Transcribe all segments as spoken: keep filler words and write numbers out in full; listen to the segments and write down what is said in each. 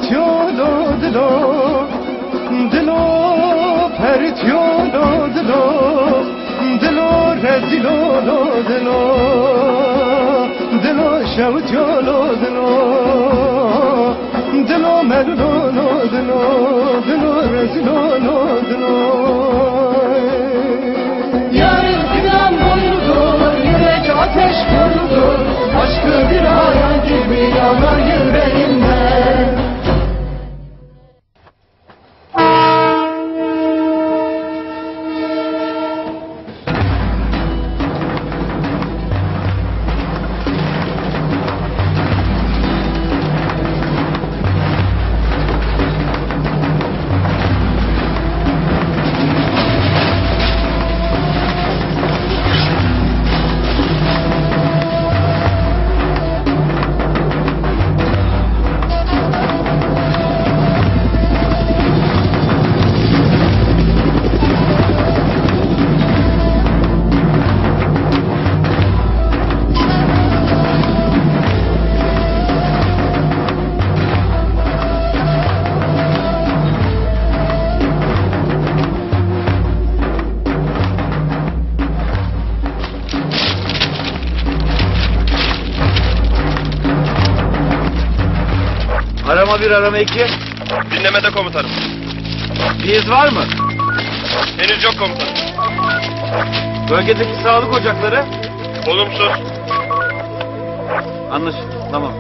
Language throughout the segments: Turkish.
پرتیالو دلو دلو پرتیالو دلو دلو رزیلو دلو دلو شوتیالو دلو دلو ملولو دلو دلو رزیلو دلو yarın fidan boyludur yürek ateş konudur aşkı bir hayal gibi yanar yüreğimden. Arama bir, arama iki. Dinlemede komutanım. Bir iz var mı? Henüz yok komutanım. Bölgedeki sağlık ocakları? Olumsuz. Anlaşıldı, tamam.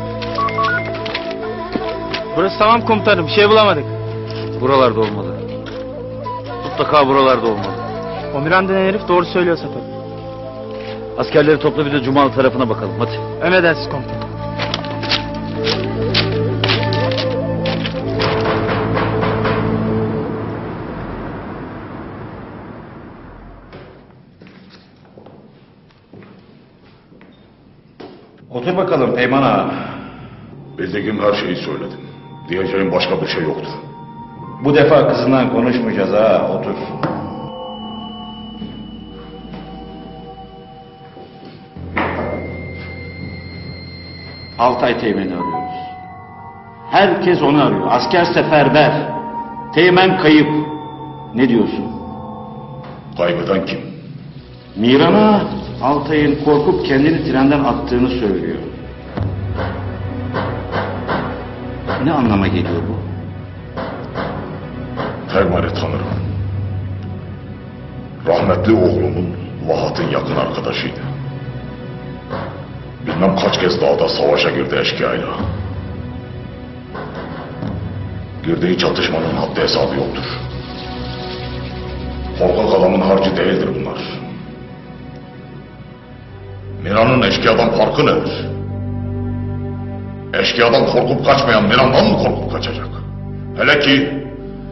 Burası tamam komutanım, bir şey bulamadık. Buralarda olmalı. Mutlaka buralarda olmalı. Omiran denen herif doğru söylüyor Safa. Askerleri topla, bir de Cumalı tarafına bakalım, hadi. Emredersiniz komutanım. Otur bakalım Peyman Ağa. Bildiğim her şeyi söyledim. Diyeceğim başka bir şey yoktur. Bu defa kızından konuşmayacağız ha, otur. Altay Teğmen'i arıyoruz. Herkes onu arıyor. Asker seferber. Teğmen kayıp. Ne diyorsun? Kaybeden kim? Miran'a Altay'ın korkup kendini trenden attığını söylüyor. Ne anlama geliyor bu? Teğmen'i tanırım. Rahmetli oğlumun Vahat'ın yakın arkadaşıydı. Bilmem kaç kez dağda savaşa girdi eşkıyayla. Girdiği çatışmanın haddi hesabı yoktur. Korkak adamın harcı değildir bunlar. Miran'ın eşkıyadan farkı nedir? Eşkıyadan korkup kaçmayan Miran'dan mı korkup kaçacak? Hele ki...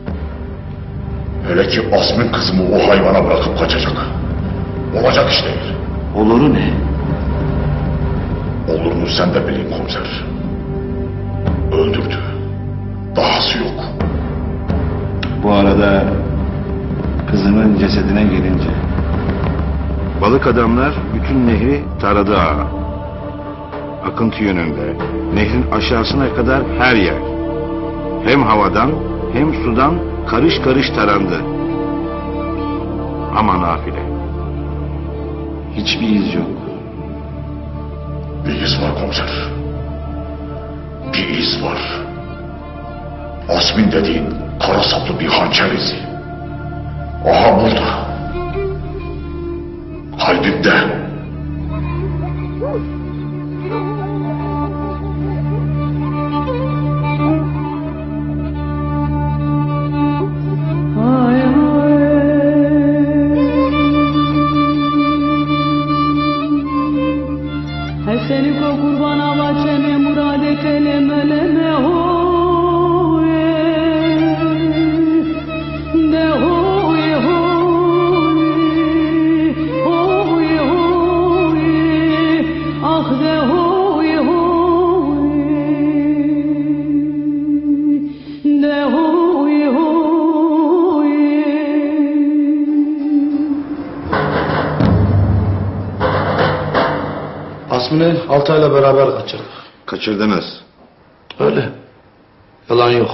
Hele ki Asmin kızımı o hayvana bırakıp kaçacak. Olacak iş değil. Oluru ne? Olurunu sen de bilin komiser. Öldürdü. Dahası yok. Bu arada kızının cesedine gelince... Balık adamlar bütün nehri taradı ağa. Akıntı yönünde, nehrin aşağısına kadar her yer. Hem havadan hem sudan karış karış tarandı. Ama nafile. Hiçbir iz yok. Bir iz var komiser. Bir iz var. Asmin dediğin kara saplı bir hançer izi. Aha burada. Kalbimde. Asmin'i Altay'la beraber kaçırdık. Kaçırdınız. Öyle. Yalan yok.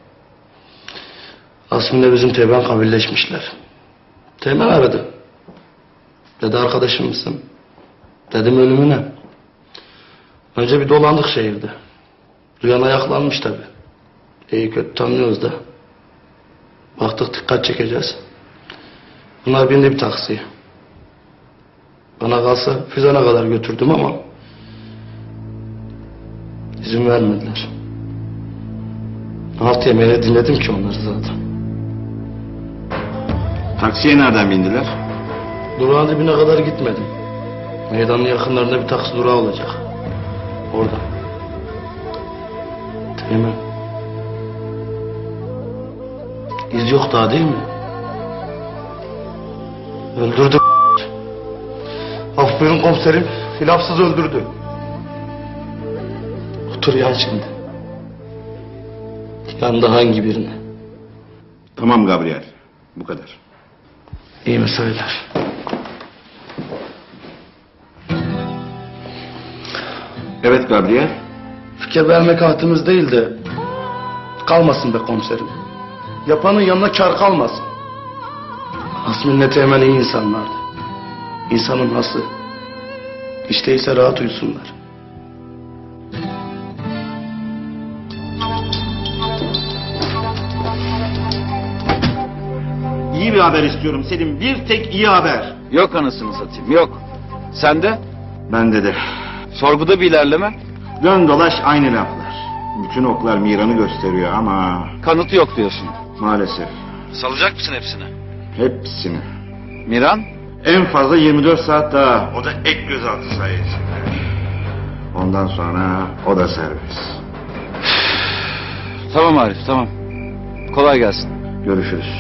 Asmin'le bizim Teğmen kabilleşmişler. Teğmen aradı. Dedi arkadaşım mısın? Dedim ölümüne. Önce bir dolandık şehirde. Duyan ayaklanmış tabi. İyi kötü tanıyoruz da. Baktık dikkat çekeceğiz. Bunlar bindi bir taksiye. Bana kalsa Füzen'e kadar götürdüm ama izin vermediler. Alt yemeğe dinledim ki onları zaten. Taksiye nereden bindiler? Durağın dibine kadar gitmedim. Meydanın yakınlarında bir taksi durağı olacak. Orada. Teğmen. İz yok daha değil mi? Öldürdü. Af buyurun komiserim. Hilafsız öldürdü. Otur ya şimdi. Yanında hangi birini? Tamam Gabriel. Bu kadar. İyi mi söyler? Evet Gabriel. Fikir vermek haddimiz değil de kalmasın be komiserim. Yapanın yanına kar kalmasın. Asmin'le Teğmen iyi insanlardı. İnsanın hası. İşte ise rahat uyusunlar. İyi bir haber istiyorum Selim. Bir tek iyi haber. Yok anasını satayım, yok. Sen de? Bende de. Sorguda bir ilerleme. Dön dolaş aynı laflar. Bütün oklar Miran'ı gösteriyor ama Kanıtı yok diyorsun. maalesef Salacak mısın hepsini? hepsini. Miran? En fazla yirmi dört saat daha. O da ek gözaltı sayesinde. Ondan sonra o da serbest. Tamam Arif, tamam. Kolay gelsin. Görüşürüz.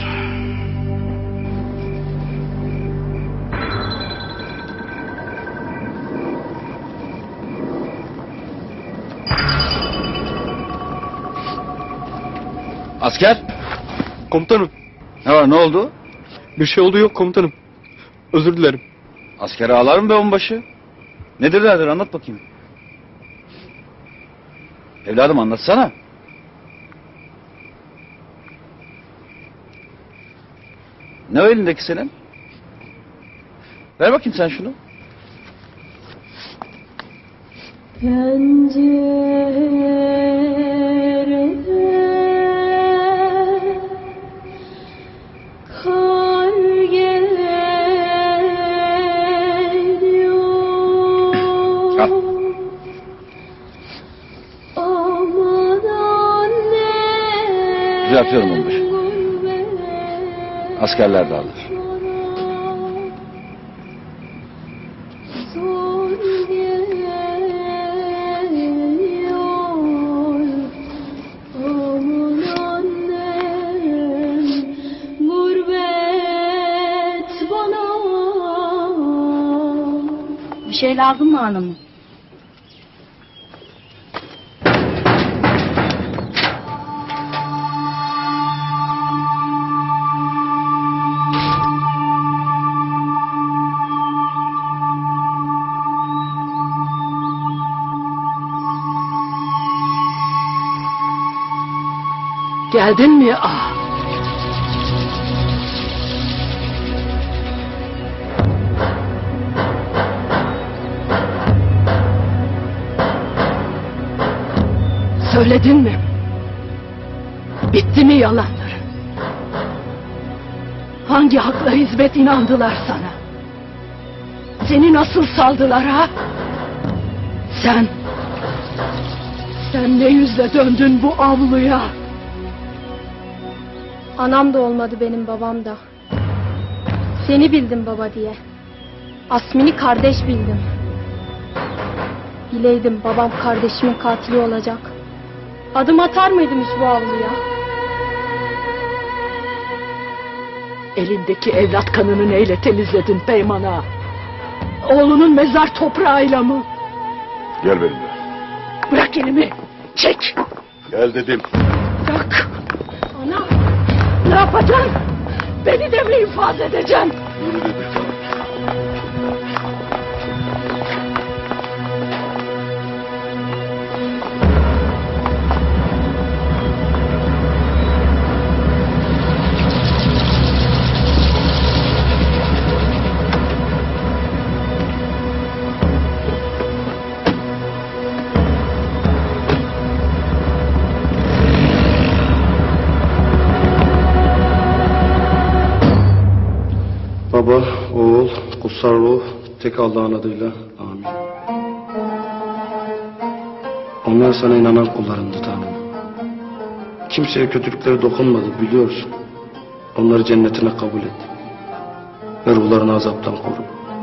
Asker? Komutanım. Ne var, ne oldu? Bir şey oldu yok komutanım. Özür dilerim. Askere ağlar mı be onbaşı? Nedir derdir, anlat bakayım. Evladım anlatsana. Ne o elindeki senin? Ver bakayım sen şunu. Pencerede kar geliyor. Al. Aman anne. Düzeltiyorum onbaşı. Askerler de alır. Zor geliyor. Aman annem, gurbet bana. Bir şey lazım mı hanım? Geldin mi? Ah. Söyledin mi? Bitti mi yalanların? Hangi hakla hizmet inandılar sana? Seni nasıl saldılar ha? Sen... Sen ne yüzle döndün bu avluya? Anam da olmadı benim, babam da. Seni bildim baba diye. Asmin'i kardeş bildim. Bileydim babam kardeşimin katili olacak. Adım atar mıydım hiç bu avluya? Elindeki evlat kanını neyle temizledin Peyman'a? Oğlunun mezar toprağıyla mı? Gel benimle. Bırak elimi. Çek. Gel dedim. Bırak. Ana. Ne yapacaksın? Beni de mi infaz edeceksin? Yürü dedim sana. kutsal ruh tek Allah'ın adıyla. Amin. Onlar sana inanan kullarındı Tanrım. Kimseye kötülükleri dokunmadı biliyorsun. Onları cennetine kabul et. Ve ruhlarını azaptan koru.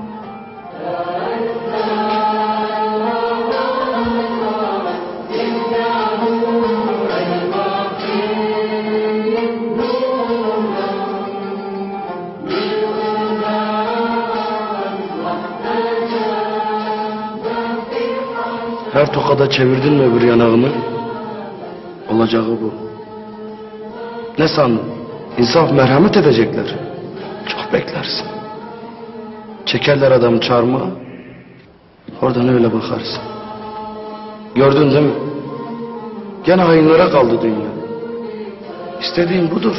Her tokada çevirdin mi öbür yanağını? Olacağı bu. Ne sandın? İnsaf merhamet edecekler. Çok beklersin. Çekerler adamı çarmıha. Oradan öyle bakarsın. Gördün değil mi? Gene hainlere kaldı dünya. İstediğin budur.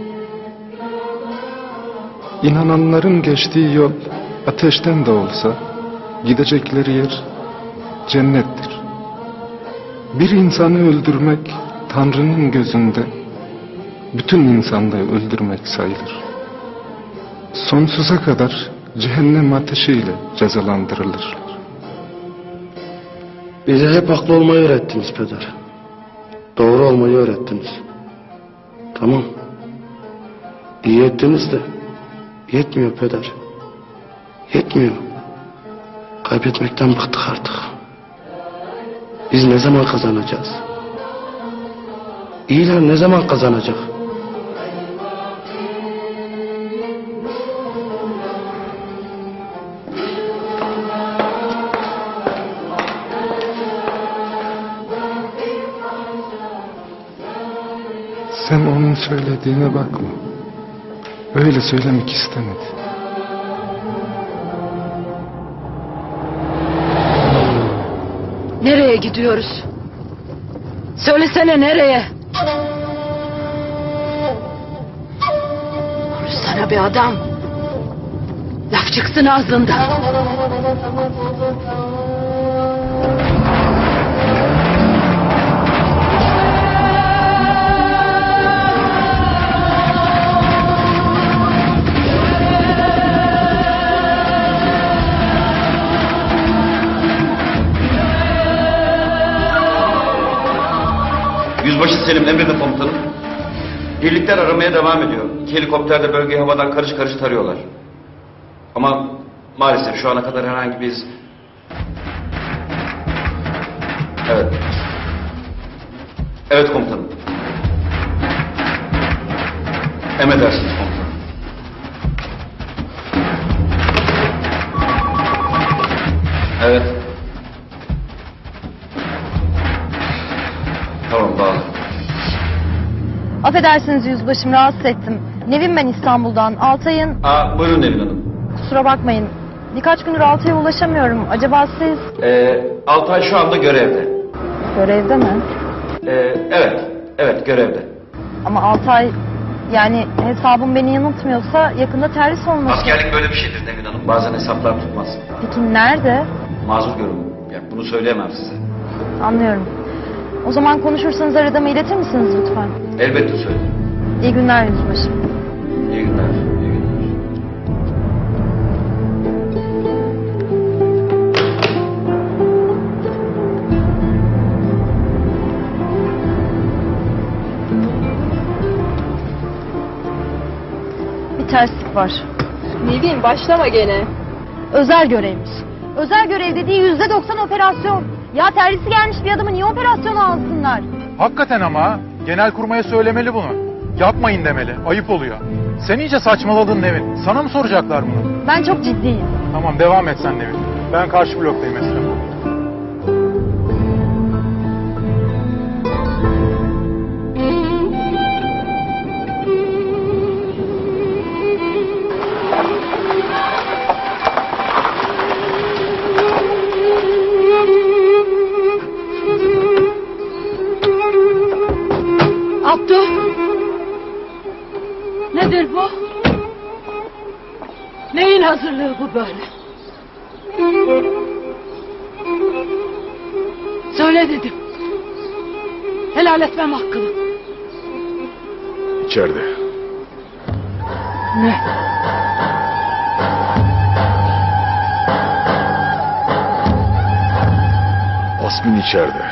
İnananların geçtiği yol ateşten de olsa gidecekleri yer cennettir. Bir insanı öldürmek Tanrı'nın gözünde bütün insanlığı öldürmek sayılır. Sonsuza kadar cehennem ateşiyle cezalandırılır. Bize hep haklı olmayı öğrettiniz peder. Doğru olmayı öğrettiniz. Tamam. İyi ettiniz de yetmiyor peder. Yetmiyor. Kaybetmekten bıktık artık. Biz ne zaman kazanacağız? İyiler ne zaman kazanacak? Sen onun söylediğine bakma. Öyle söylemek istemedi. Nereye gidiyoruz? Söylesene nereye? Konuşsana bir adam. Laf çıksın ağzından. Yüzbaşı Selim emredin komutanım. Birlikler aramaya devam ediyor. İki helikopter de bölgeyi havadan karış karış tarıyorlar. Ama maalesef şu ana kadar herhangi bir iz... Evet. Evet komutanım. Emredersiniz komutanım. Evet. Tamam, bağlı. Affedersiniz yüzbaşım, rahatsız ettim. Nevin ben İstanbul'dan. Altay'ın... Aa, buyurun Nevin Hanım. Kusura bakmayın. Birkaç gündür Altay'a ulaşamıyorum. Acaba siz... Ee, Altay şu anda görevde. Görevde mi? Ee, evet, evet görevde. Ama Altay... Yani hesabım beni yanıltmıyorsa yakında terhis olması... Askerlik böyle bir şeydir Nevin Hanım. Bazen hesaplar tutmaz. Peki nerede? Mazur görün. Yani bunu söyleyemem size. Anlıyorum. O zaman konuşursanız aradığımı iletir misiniz lütfen? Elbette söylerim. İyi günler yüzbaşım. İyi günler. İyi günler. Bir terslik var. Nevin başlama gene. Özel görevmiş. Özel görev dediği yüzde doksan operasyon. Ya terhisi gelmiş bir adamı niye operasyona alsınlar? Hakikaten ama genelkurmaya söylemeli bunu. Yapmayın demeli. Ayıp oluyor. Sen iyice saçmaladın Nevin. Sana mı soracaklar bunu? Ben çok ciddiyim. Tamam devam et sen Nevin. Ben karşı bloktayım Eslem. Abdü. Nedir bu? Neyin hazırlığı bu böyle? Söyle dedim. Helal etmem hakkını. İçeride. Ne? Asmin içeride.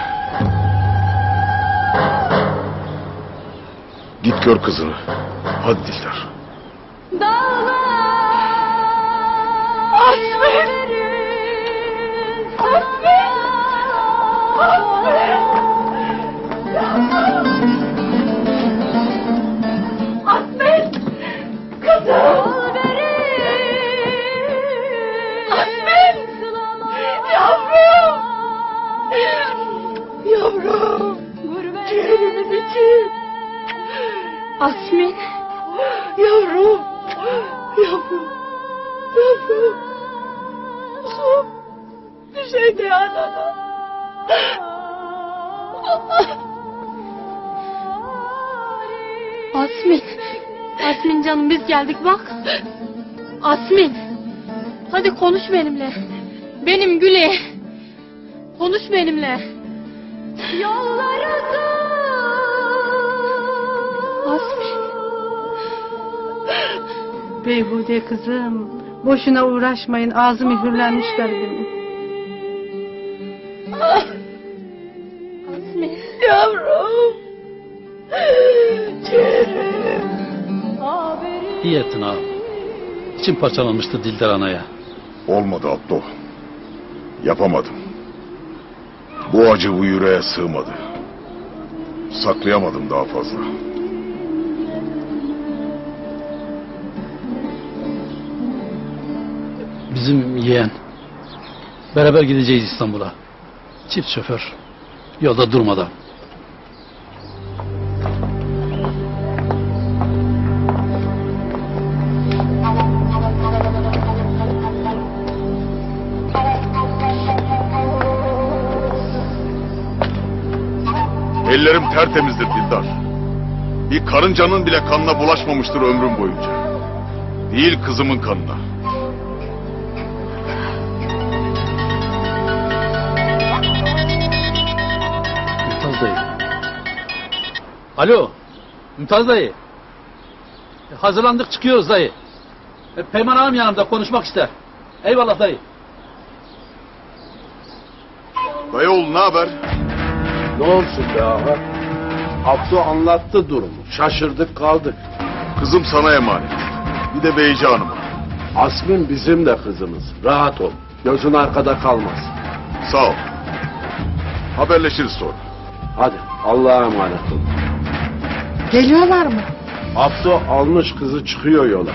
Git gör kızını. Hadi Dildar. Asmin! Asmin! Asmin! Asmin! Kızım! Asmin! Yavrum! Yavrum! Ciğerimiz için! Asmin. Yavrum! Yavrum! Yavrum! Kuzum! Bir şey de anana! Asmin. Asmin canım biz geldik bak. Asmin. Hadi konuş benimle. Benim Güle. Konuş benimle. Yollarında Asmin. Beyhude kızım. Boşuna uğraşmayın. Ağzı mühürlenmiş garibimin. Asmin. Yavrum! Ciğerim! İyi ettin ağam. İçim parçalanmıştı Dildar anaya. Olmadı Abdo. Yapamadım. Bu acı bu yüreğe sığmadı. Saklayamadım daha fazla. Bizim yeğen. Beraber gideceğiz İstanbul'a. Çift şoför. Yolda durmadan. Ellerim tertemizdir Dildar. Bir karıncanın bile kanına bulaşmamıştır ömrüm boyunca. Değil kızımın kanına. Mümtaz dayı. Alo. Mümtaz dayı. E, hazırlandık çıkıyoruz dayı. E, Peyman ağam yanımda konuşmak ister. Eyvallah dayı. Dayı oğlu ne haber? Ne olsun be ağa? Abdu anlattı durumu. Şaşırdık kaldık. Kızım sana emanet. Bir de Beyci Hanım'a. Asmin bizim de kızımız. Rahat ol. Gözün arkada kalmaz. Sağ ol. Haberleşiriz sonra. Hadi Allah'a emanet ol. Geliyorlar mı? Abdu almış kızı çıkıyor yola.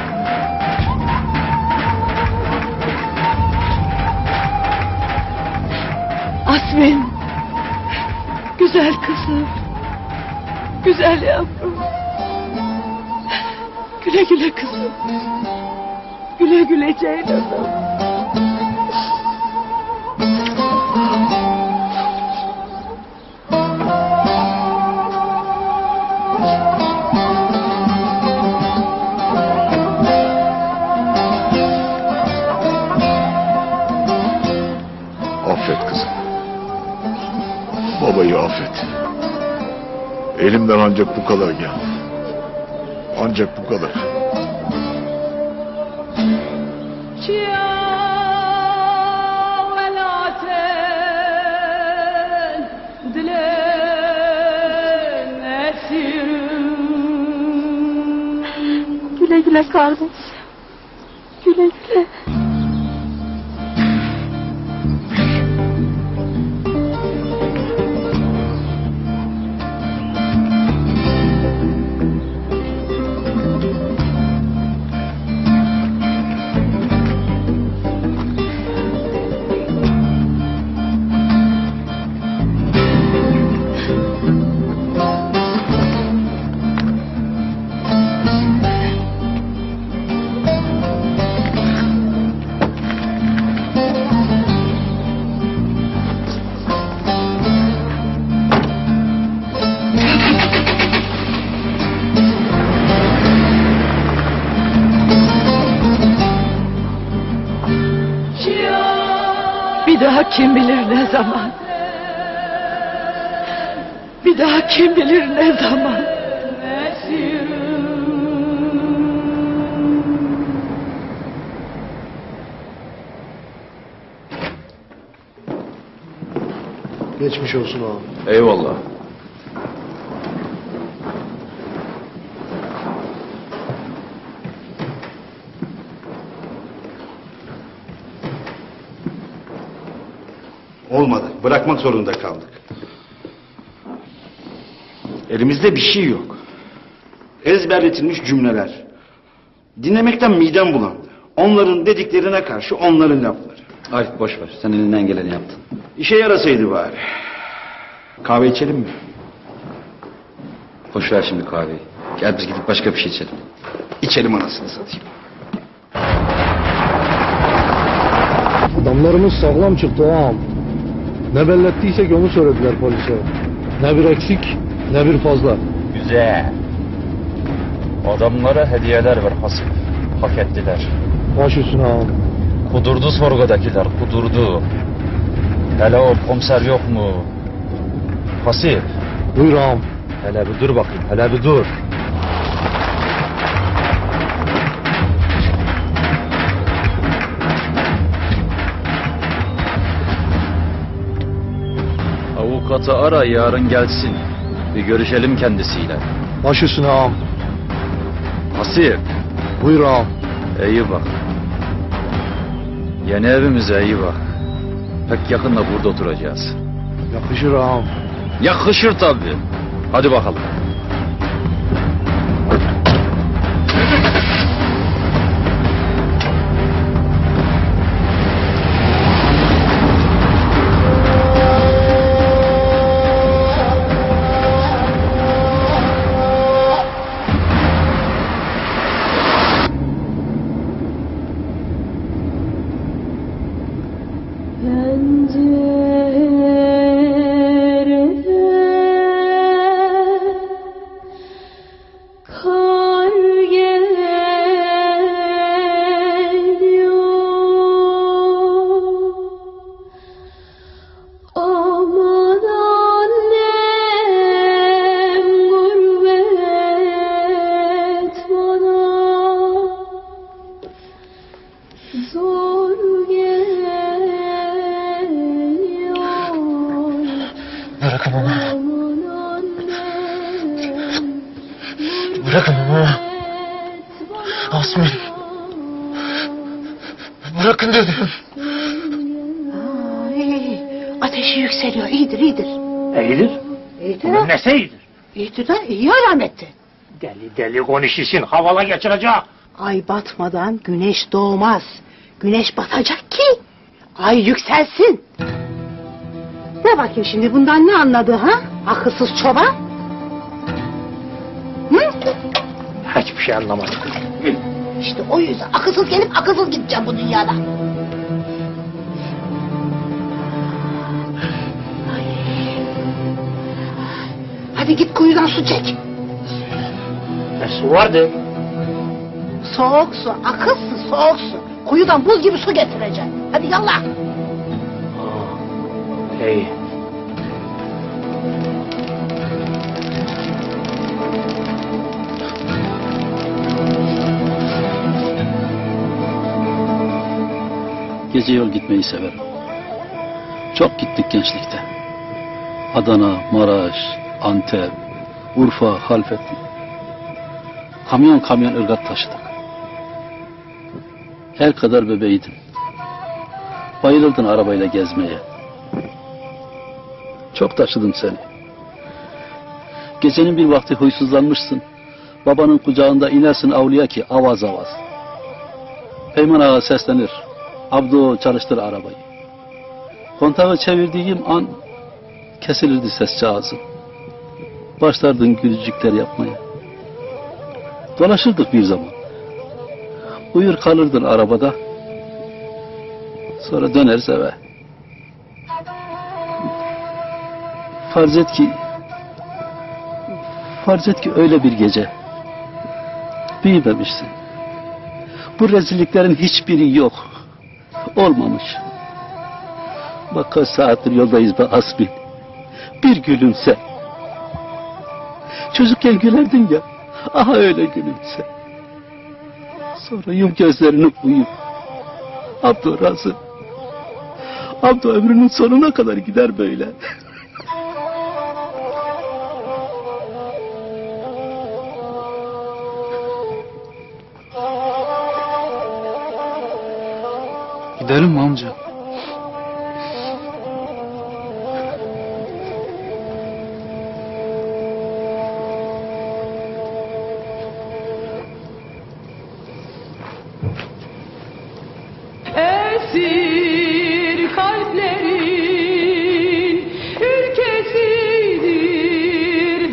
Asmin! Güzel kızım! Güzel yavrum! Güle güle kızım! Güle güle Ceylan'ım! Affet kızım. Babayı affet. Elimden ancak bu kadar geldi. Ancak bu kadar. Güle güle kardeş. Güle güle. Bir daha kim bilir ne zaman? Bir daha kim bilir ne zaman? Geçmiş olsun ağam. Eyvallah. Olmadı. Bırakmak zorunda kaldık. Elimizde bir şey yok. Ezberletilmiş cümleler. Dinlemekten midem bulandı. Onların dediklerine karşı onların lafları. Arif boş ver. Sen elinden geleni yaptın. İşe yarasaydı bari. Kahve içelim mi? Boş ver şimdi kahveyi. Gel biz gidip başka bir şey içelim. İçelim anasını satayım. Adamlarımız sağlam çıktı ağam. Ne bellettiysek onu söylediler polise. Ne bir eksik ne bir fazla. Güzel. Adamlara hediyeler ver Hasip. Hak ettiler. Baş üstüne ağam. Kudurdu sorgudakiler, kudurdu. Hele o komiser yok mu? Hasip. Buyur ağam. Hele bir dur bakayım, hele bir dur. Avukatı ara, yarın gelsin. Bir görüşelim kendisiyle. Baş üstüne ağam. Hasip. Buyur ağam. İyi bak. Yeni evimize iyi bak. Pek yakında burada oturacağız. Yakışır ağam. Yakışır tabii. Hadi bakalım. Bırakın onu. Bırakın onu. Asmin. Bırakın dedim. Ay, ateşi yükseliyor. İyidir, iyidir. İyidir. İyidir. Bunun nesi iyidir? İyidir de iyi alametti. Deli deli konuşursun, havala geçirecek. Ay batmadan güneş doğmaz. Güneş batacak ki ay yükselsin. Ne bakayım şimdi bundan ne anladı ha? Akılsız çoban. Hı? Hiçbir şey anlamadım. İşte o yüzden akılsız gelip akılsız gideceğim bu dünyada. Ay. Hadi git kuyudan su çek. Ne su vardı? Soğuk su, akılsız soğuk su. Kuyudan buz gibi su getireceğim. Hadi yallah. İyi. Gece yol gitmeyi severim. Çok gittik gençlikte. Adana, Maraş, Antep, Urfa, Halfeti. Kamyon kamyon ırgat taşıdık. El kadar bebeğiydim. Bayılırdın arabayla gezmeye. Çok taşıdım seni. Gecenin bir vakti huysuzlanmışsın. Babanın kucağında inersin avluya ki avaz avaz. Peyman ağa seslenir. Abdo çalıştır arabayı. Kontağı çevirdiğim an kesilirdi ses cihazı. Başlardın gülücükler yapmaya. Dolaşırdık bir zaman. Uyur kalırdın arabada. Sonra döneriz eve. Farz et ki farz et ki öyle bir gece büyümemişsin. Bu rezilliklerin hiçbiri yok. Olmamış. Bak kaç saattir yoldayız be Asmin. Bir gülümse. Çocukken gülerdin ya. Aha öyle gülümse. Sonra yum gözlerini uyu. Abdo razı. Abdo ömrünün sonuna kadar gider böyle. Gidelim mi amca? Esir kalplerin ülkesidir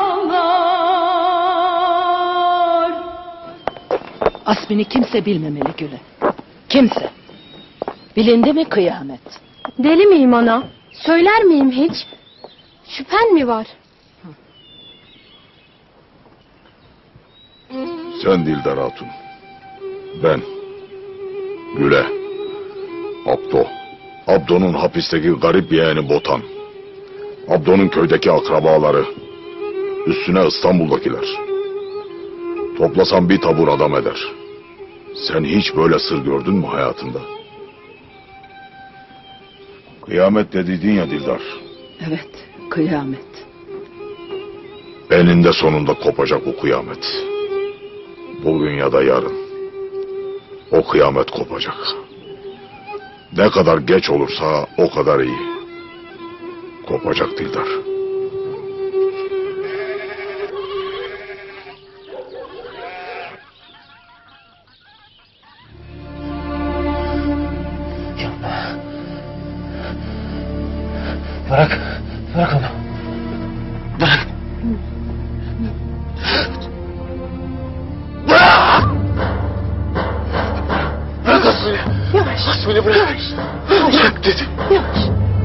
dağlar. Asmini kimse bilmemeli Güle. Kimse. Bilindi mi kıyamet? Deli miyim ana? Söyler miyim hiç? Şüphen mi var? Sen Dildar Hatun. Ben. Güle. Abdo. Abdo'nun hapisteki garip yeğeni Botan. Abdo'nun köydeki akrabaları. Üstüne İstanbul'dakiler. Toplasan bir tabur adam eder. Sen hiç böyle sır gördün mü hayatında? Kıyamet dediydin ya Dildar. Evet, kıyamet. Eninde sonunda kopacak o kıyamet. Bugün ya da yarın. O kıyamet kopacak. Ne kadar geç olursa o kadar iyi. Kopacak Dildar. Bırak. Bırak onu. Bırak. Bırak! Bırak Aslı'yı. Yavaş. Aslı'yı bırak. Yavaş. Yavaş. Bırak dedim. Yavaş.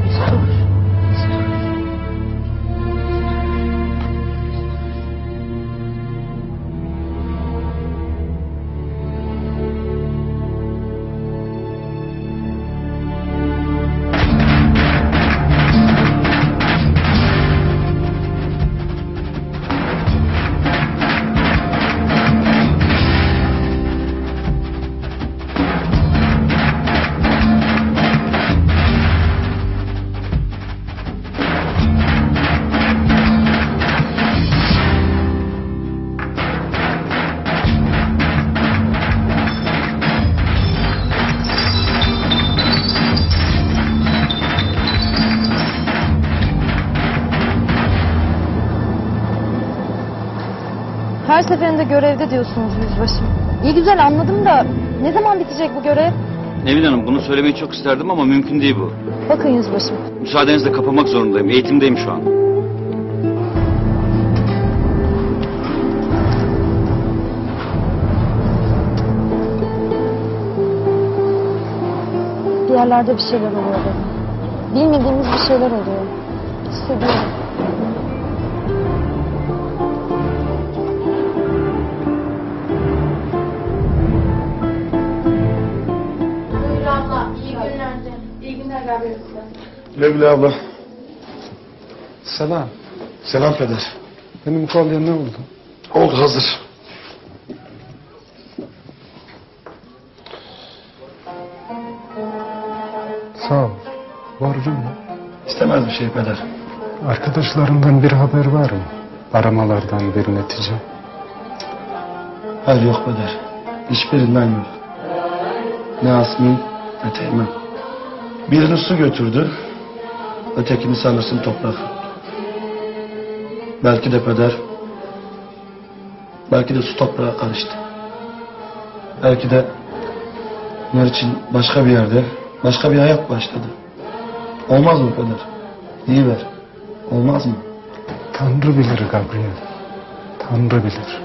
Her seferinde görevde diyorsunuz yüzbaşım. İyi güzel anladım da ne zaman bitecek bu görev? Nevin Hanım, bunu söylemeyi çok isterdim ama mümkün değil bu. Bakın yüzbaşım. Müsaadenizle kapamak zorundayım. Eğitimdeyim şu an. Bir yerlerde bir şeyler oluyor benim. Bilmediğimiz bir şeyler oluyor. Hissediyorum. Buyur abla. İyi günler. İyi günler Gabriel. Güle güle abla. Selam. Selam peder. Benim kolye ne oldu? Oldu hazır. Sağ ol. Borcum mu? İstemez bir şey peder. Arkadaşlarından bir haber var mı? Aramalardan bir netice. Hayır yok peder. Hiçbirinden yok. Ne Asmin ne Teğmen. Birini su götürdü. Ötekini sanırsın toprak. Belki de peder. Belki de su toprağa karıştı. Belki de bunlar için başka bir yerde başka bir hayat başladı. Olmaz mı peder? İyi ver. Olmaz mı? Tanrı bilir Gabriel. Tanrı bilir.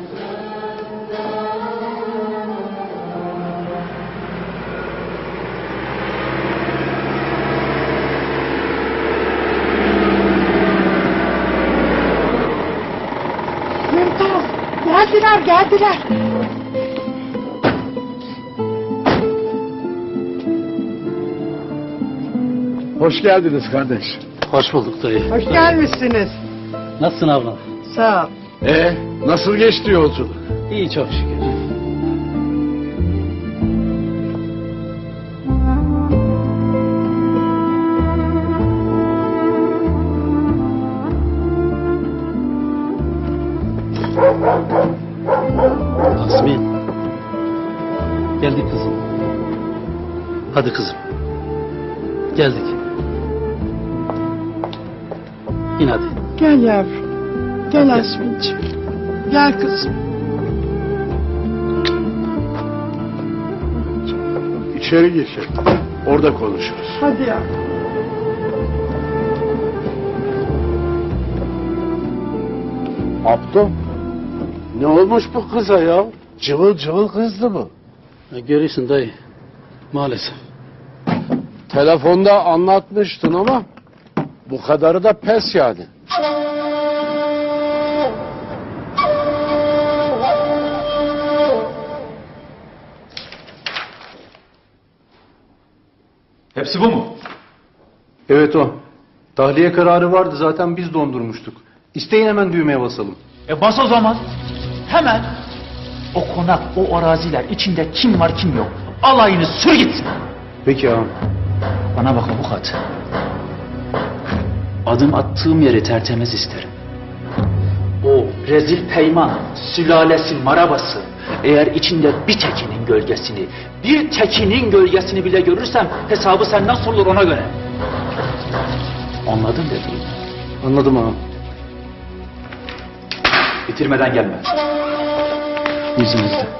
Mümtaz. Geldiler geldiler. Hoş geldiniz kardeş. Hoş bulduk dayı. Hoş gelmişsiniz. Nasılsın ablam? Sağ ol. Ee, nasıl geçti yolculuk? İyi çok şükür. Asmin. Geldik kızım. Hadi kızım. Geldik. İn hadi. Gel yavrum. Gel Asmin'ciğim. Gel kızım. İçeri gir Şevket. Orada konuşuruz. Hadi yavrum. Abdü, ne olmuş bu kıza ya? Cıvıl cıvıl kızdı mı? Ya görüyorsun dayı. Maalesef. Telefonda anlatmıştın ama bu kadarı da pes yani. Hepsi bu mu? Evet o. Tahliye kararı vardı zaten biz dondurmuştuk. İsteyin hemen düğmeye basalım. E bas o zaman. Hemen. O konak, o araziler içinde kim var kim yok. Alayını sür gitsin. Peki ağam. Bana bak avukat. Adım attığım yeri tertemiz isterim. O rezil peyman, sülalesi, marabası, eğer içinde bir tekinin gölgesini, bir tekinin gölgesini bile görürsem hesabı senden sorulur ona göre. Anladın dediğimi? Anladım ağam. Bitirmeden gelme. İzninizle.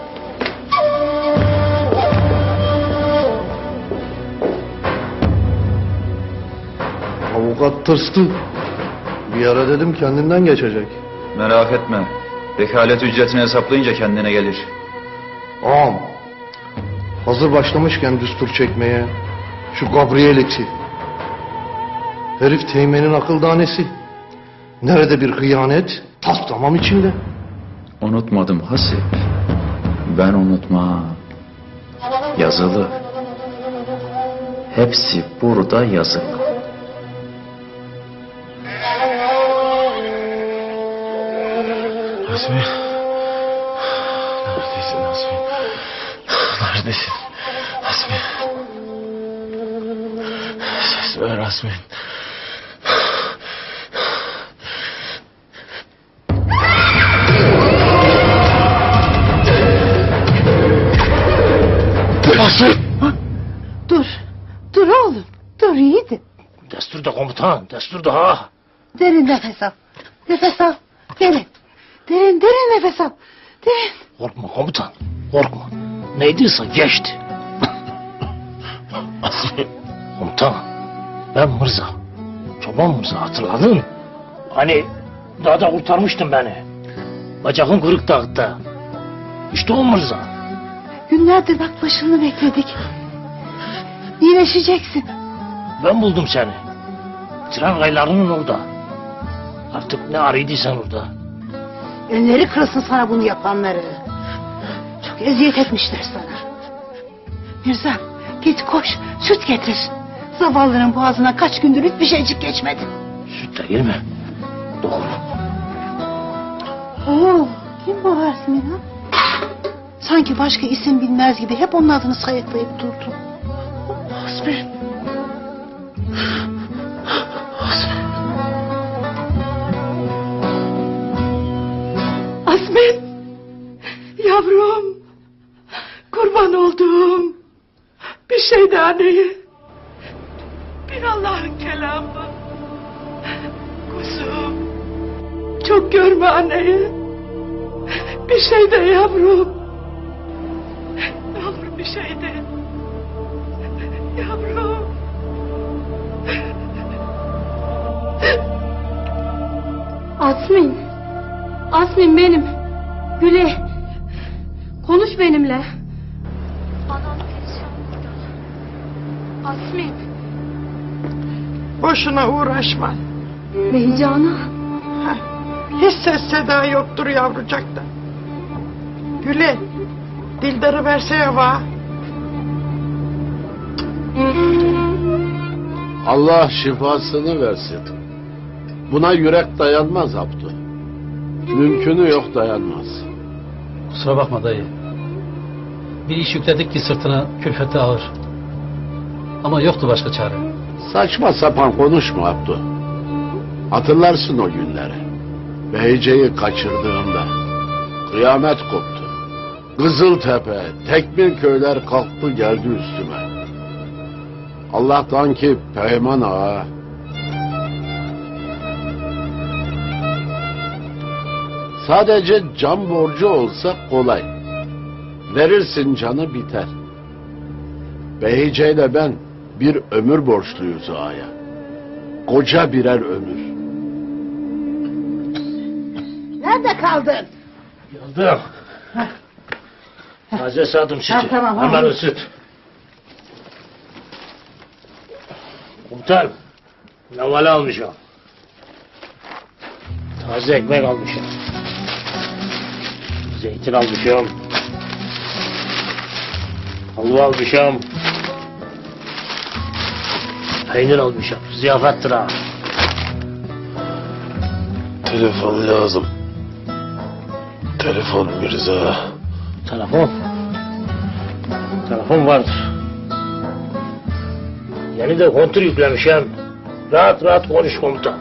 Avukat tırstı. Bir ara dedim kendinden geçecek. Merak etme. Vekalet ücretini hesaplayınca kendine gelir. Ağam. Hazır başlamışken düstur çekmeye. Şu Gabriel'i. Herif Teğmen'in akıl danesi. Nerede bir hıyanet? Tas tamam içinde. Unutmadım Hasip. Ben unutmam. Yazılı. Hepsi burada yazık. Asmi. Neredesin Asmi? Neredesin? Asmi. Ses ver Asmi. Asmi. Dur. Dur oğlum. Dur yiğidim. Destur da komutan, destur da ha. Derin nefes al. Nefes al. Derin. Derin derin nefes al. Derin. Korkma komutan, korkma. Neydiyse geçti. Asmi. Komutan, ben Mırza. Çoban Mırza hatırladın? Hani dağda kurtarmıştın beni. Bacakın kırık dağıtta. İşte o Mırza. Günlerdir bak başını bekledik. İyileşeceksin. Ben buldum seni. Tren raylarının orada. Artık ne arıyorduysan orada. Önleri kırılsın sana bunu yapanları. Çok eziyet etmişler sana. Mirza git koş süt getir. Zavallının boğazına kaç gündür hiçbir şeycik geçmedi. Süt değil mi? Doğru. Oo, kim bu Asmin ha? Sanki başka isim bilmez gibi hep onun adını sayıklayıp durdun. Asmin. Asmin. Asmin. Yavrum. Kurban olduğum. Bir şey de anneyi. Bir Allah'ın kelamı. Kuzum. Çok görme anneyi. Bir şey de yavrum. Ne olur bir şey de. Yavrum. Asmin. Asmin benim. Güle. Konuş benimle. Anam perişan burada. Asmin. Boşuna uğraşma. Meycana. Hiç ses seda yoktur yavrucakta. Güle. Dildar'ı verse yava. Allah şifasını versin. Buna yürek dayanmaz Abdü. Mümkünü yok dayanmaz. Kusura bakma dayı. Bir iş yükledik ki sırtına külfeti ağır. Ama yoktu başka çare. Saçma sapan konuşma Abdü. Hatırlarsın o günleri. Beyce'yi kaçırdığımda. Kıyamet koptu. Kızıltepe, Tekmin köyler kalktı geldi üstüme. Allah'tan ki Peyman ağa sadece can borcu olsa kolay. Verirsin canı biter. Behice ile ben bir ömür borçluyuz ağaya. Koca birer ömür. Nerede kaldın? Yıldım. Taze sadım sütü. Ha, tamam, ha. Hemen ısıt. Komutan. Naval almışım. Taze ekmek almışım. Zeytin almışım. Halva almışım. Peynir almışım. Ziyafettir ha. Telefon lazım. Telefon Mirza. Telefon. Telefon vardır. Yeni de kontür yüklemişim. Rahat rahat konuş komutan.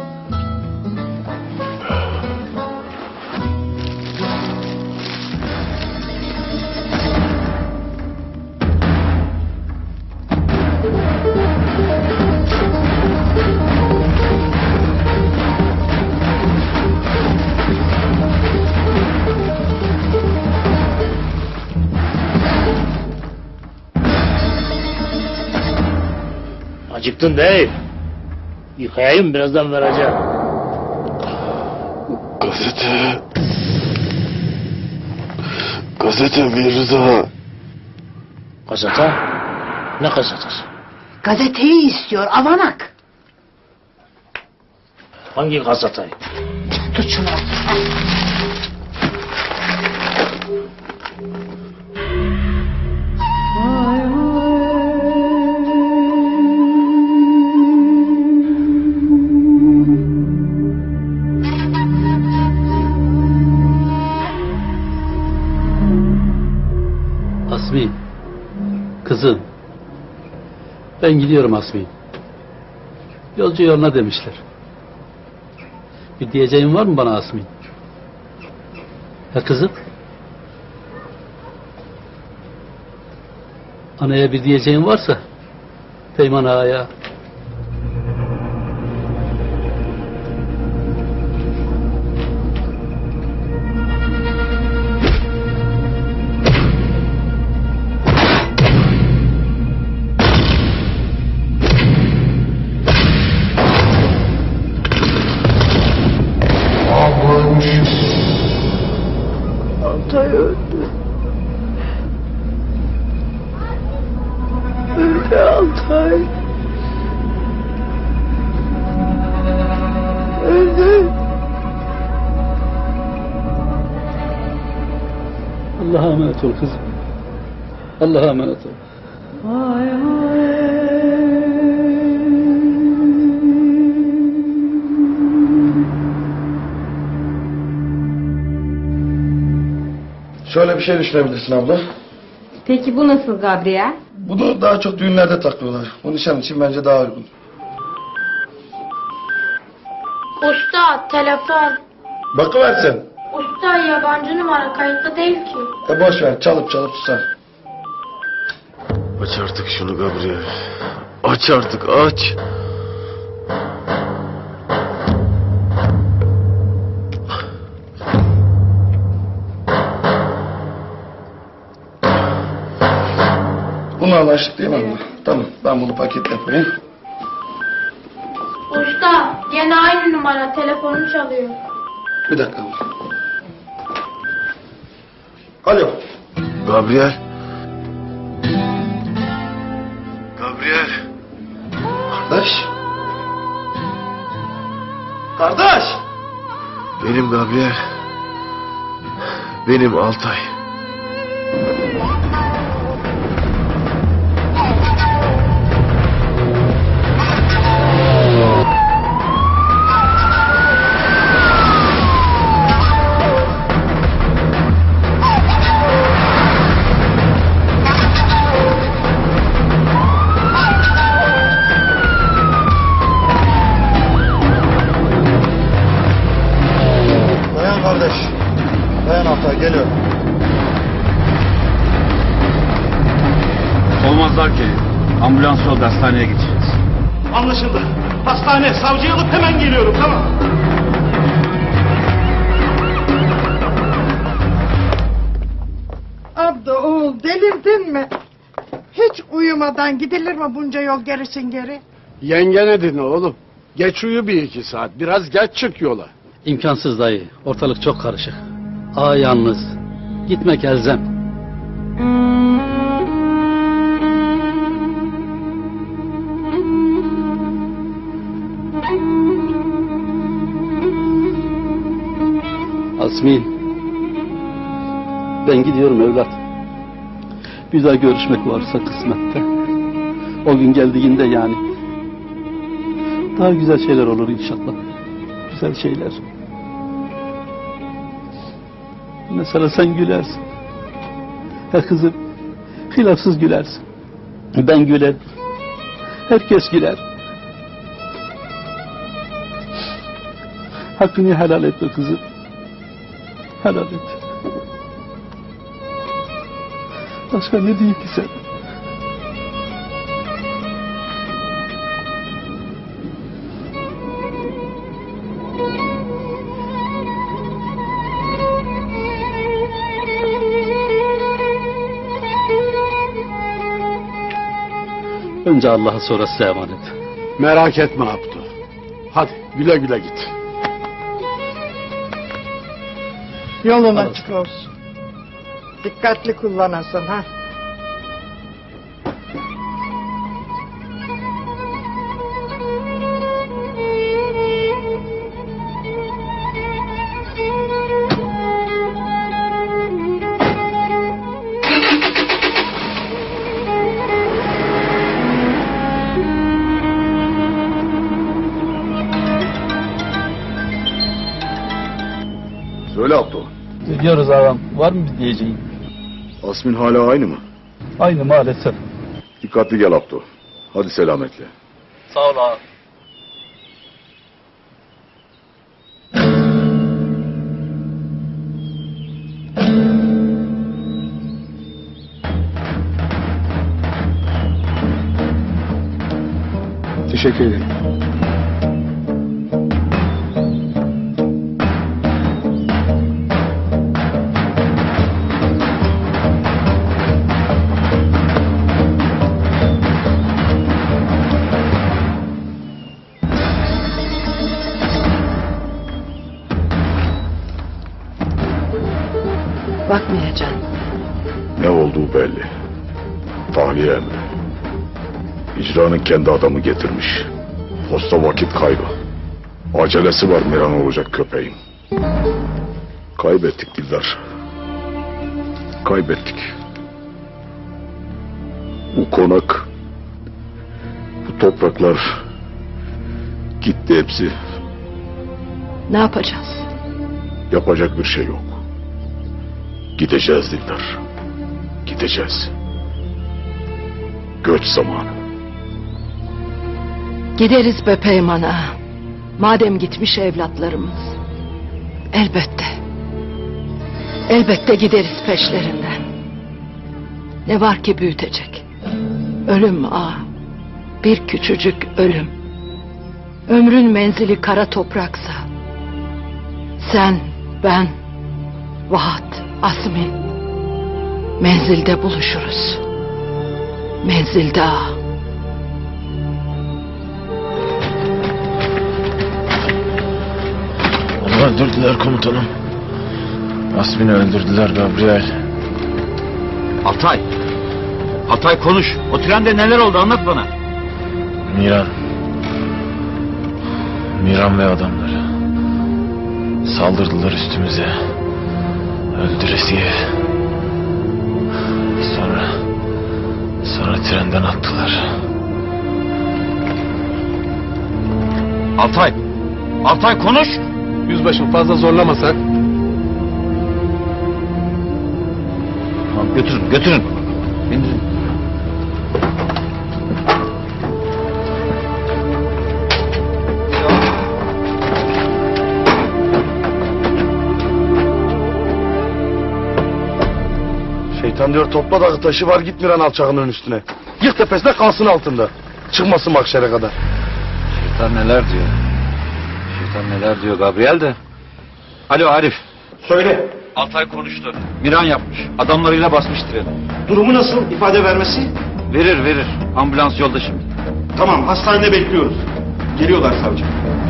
Acıktın değil. Yıkayayım birazdan vereceğim. Gazete. Gazete Mirza. Gazete? Ne gazetesi? Gazeteyi istiyor avanak. Hangi gazeteyi? Tut şunu. Asmi, kızım. Ben gidiyorum Asmi. Yolcu yoluna demişler. Bir diyeceğin var mı bana Asmi? Ha kızım? Anaya bir diyeceğin varsa Peyman ağaya. Altay öldü. Öldü Altay. Öldü. Allah'a emanet ol kızım. Allah'a emanet ol. Vay vay. Şöyle bir şey düşünebilirsin abla. Peki bu nasıl Gabriel? Bunu daha çok düğünlerde takıyorlar. Bu nişan için bence daha uygun. Usta telefon. Bakıversen. Usta yabancı numara kayıtlı değil ki. E boş ver, çalıp çalıp susar. Aç artık şunu Gabriel. Aç artık aç. Bunu anlaştık değil mi abla? Tamam, ben bunu paketle koyayım. Usta gene aynı numara telefonu çalıyor. Bir dakika abla. Alo. Gabriel. Gabriel. Kardeş. Kardeş. Benim Gabriel. Benim Altay. Dayan kardeş. Dayan Altay, geliyorum. Olmazlar ki. Ambulans yolda, hastaneye gideceğiz. Anlaşıldı. Hastane, savcıyı alıp hemen geliyorum, tamam. Abla oğul delirdin mi? Hiç uyumadan gidilir mi bunca yol gerisin geri? Yengene din oğlum. Geç uyu bir iki saat. Biraz geç çık yola. İmkansız dayı. Ortalık çok karışık. Ağa yalnız. Gitmek elzem. Asmin. Ben gidiyorum evlat. Bir daha görüşmek varsa kısmette. O gün geldiğinde yani. Daha güzel şeyler olur inşallah. Güzel şeyler. Mesela sen gülersin. He kızım, hilafsız gülersin. Ben gülerim. Herkes güler. Hakkını helal et be kızım. Helal et. Başka ne diyeyim ki sen? Önce Allah'a sonra size emanet. Merak etme Abdü. Hadi güle güle git. Yolun açık olsun. Dikkatli kullanasın ha. Söyle Abdü. Gidiyoruz ağam. Var mı bir diyeceğin? Asmin hala aynı mı? Aynı maalesef. Dikkatli gel Abdü. Hadi selametle. Sağ ol ağam. Teşekkür ederim. Bakmayacaksın. Ne olduğu belli. Tahliye emri. İcranın kendi adamı getirmiş. Posta vakit kaybı. Acelesi var Miran olacak köpeğin. Kaybettik Dildar. Kaybettik. Bu konak, bu topraklar gitti hepsi. Ne yapacağız? Yapacak bir şey yok. Gideceğiz Dildar. Gideceğiz. Göç zamanı. Gideriz be Peyman'a. Madem gitmiş evlatlarımız. Elbette. Elbette gideriz peşlerinden. Ne var ki büyütecek? Ölüm ağa. Bir küçücük ölüm. Ömrün menzili kara topraksa. Sen, ben, Vahat, Asmin. Menzilde buluşuruz. Menzilde ağa. Onu öldürdüler komutanım. Asmin'i öldürdüler Gabriel. Altay. Altay konuş. O trende neler oldu anlat bana. Miran. Miran ve adamları. Saldırdılar üstümüze. Öldüresiye. Sonra... Sonra trenden attılar. Altay. Altay konuş. Yüzbaşım fazla zorlamasak. Tamam götürün götürün. İndirin. Şeytan diyor topla da taşı var git Miran alçağının üstüne. Yık tepesine kalsın altında. Çıkmasın mahşere kadar. Şeytan neler diyor? Şeytan neler diyor Gabriel de? Alo Arif. Söyle. Altay konuştu. Miran yapmış. Adamlarıyla basmış treni. Durumu nasıl? İfade vermesi? Verir verir. Ambulans yolda şimdi. Tamam, hastanede bekliyoruz. Geliyorlar savcı.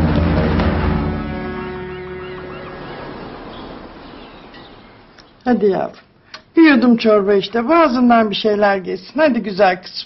Hadi yavrum. Bir yudum çorba işte. Boğazından bir şeyler geçsin. Hadi güzel kızım.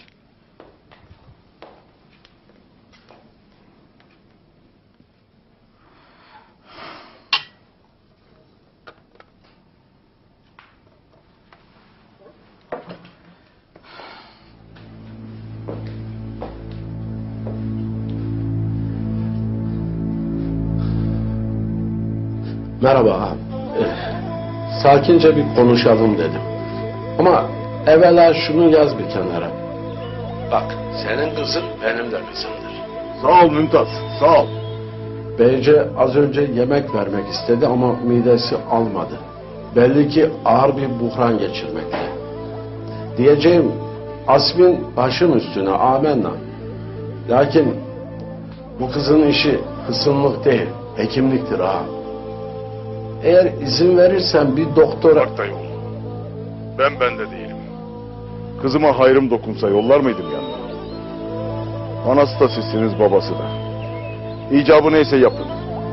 Merhaba ağam. Ee, Sakince bir konuşalım dedim. Ama evvela şunu yaz bir kenara. Bak, senin kızın benim de kızımdır. Sağ ol Mümtaz, sağ ol. Beyce az önce yemek vermek istedi ama midesi almadı. Belli ki ağır bir buhran geçirmekte. Diyeceğim, Asmin başım üstüne, amenna. Lakin bu kızın işi hısımlık değil, hekimliktir ağam. Eğer izin verirsen bir doktora... Bak dayı oğlum, ben bende değilim. Kızıma hayrım dokunsa yollar mıydım yanına? Anası da sizsiniz, babası da. İcabı neyse yapın.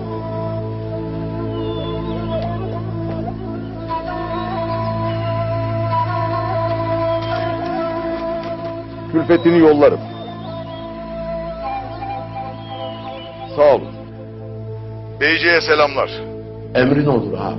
Külfetini yollarım. Sağ olun. Beyciğe selamlar. Emrin olur abi.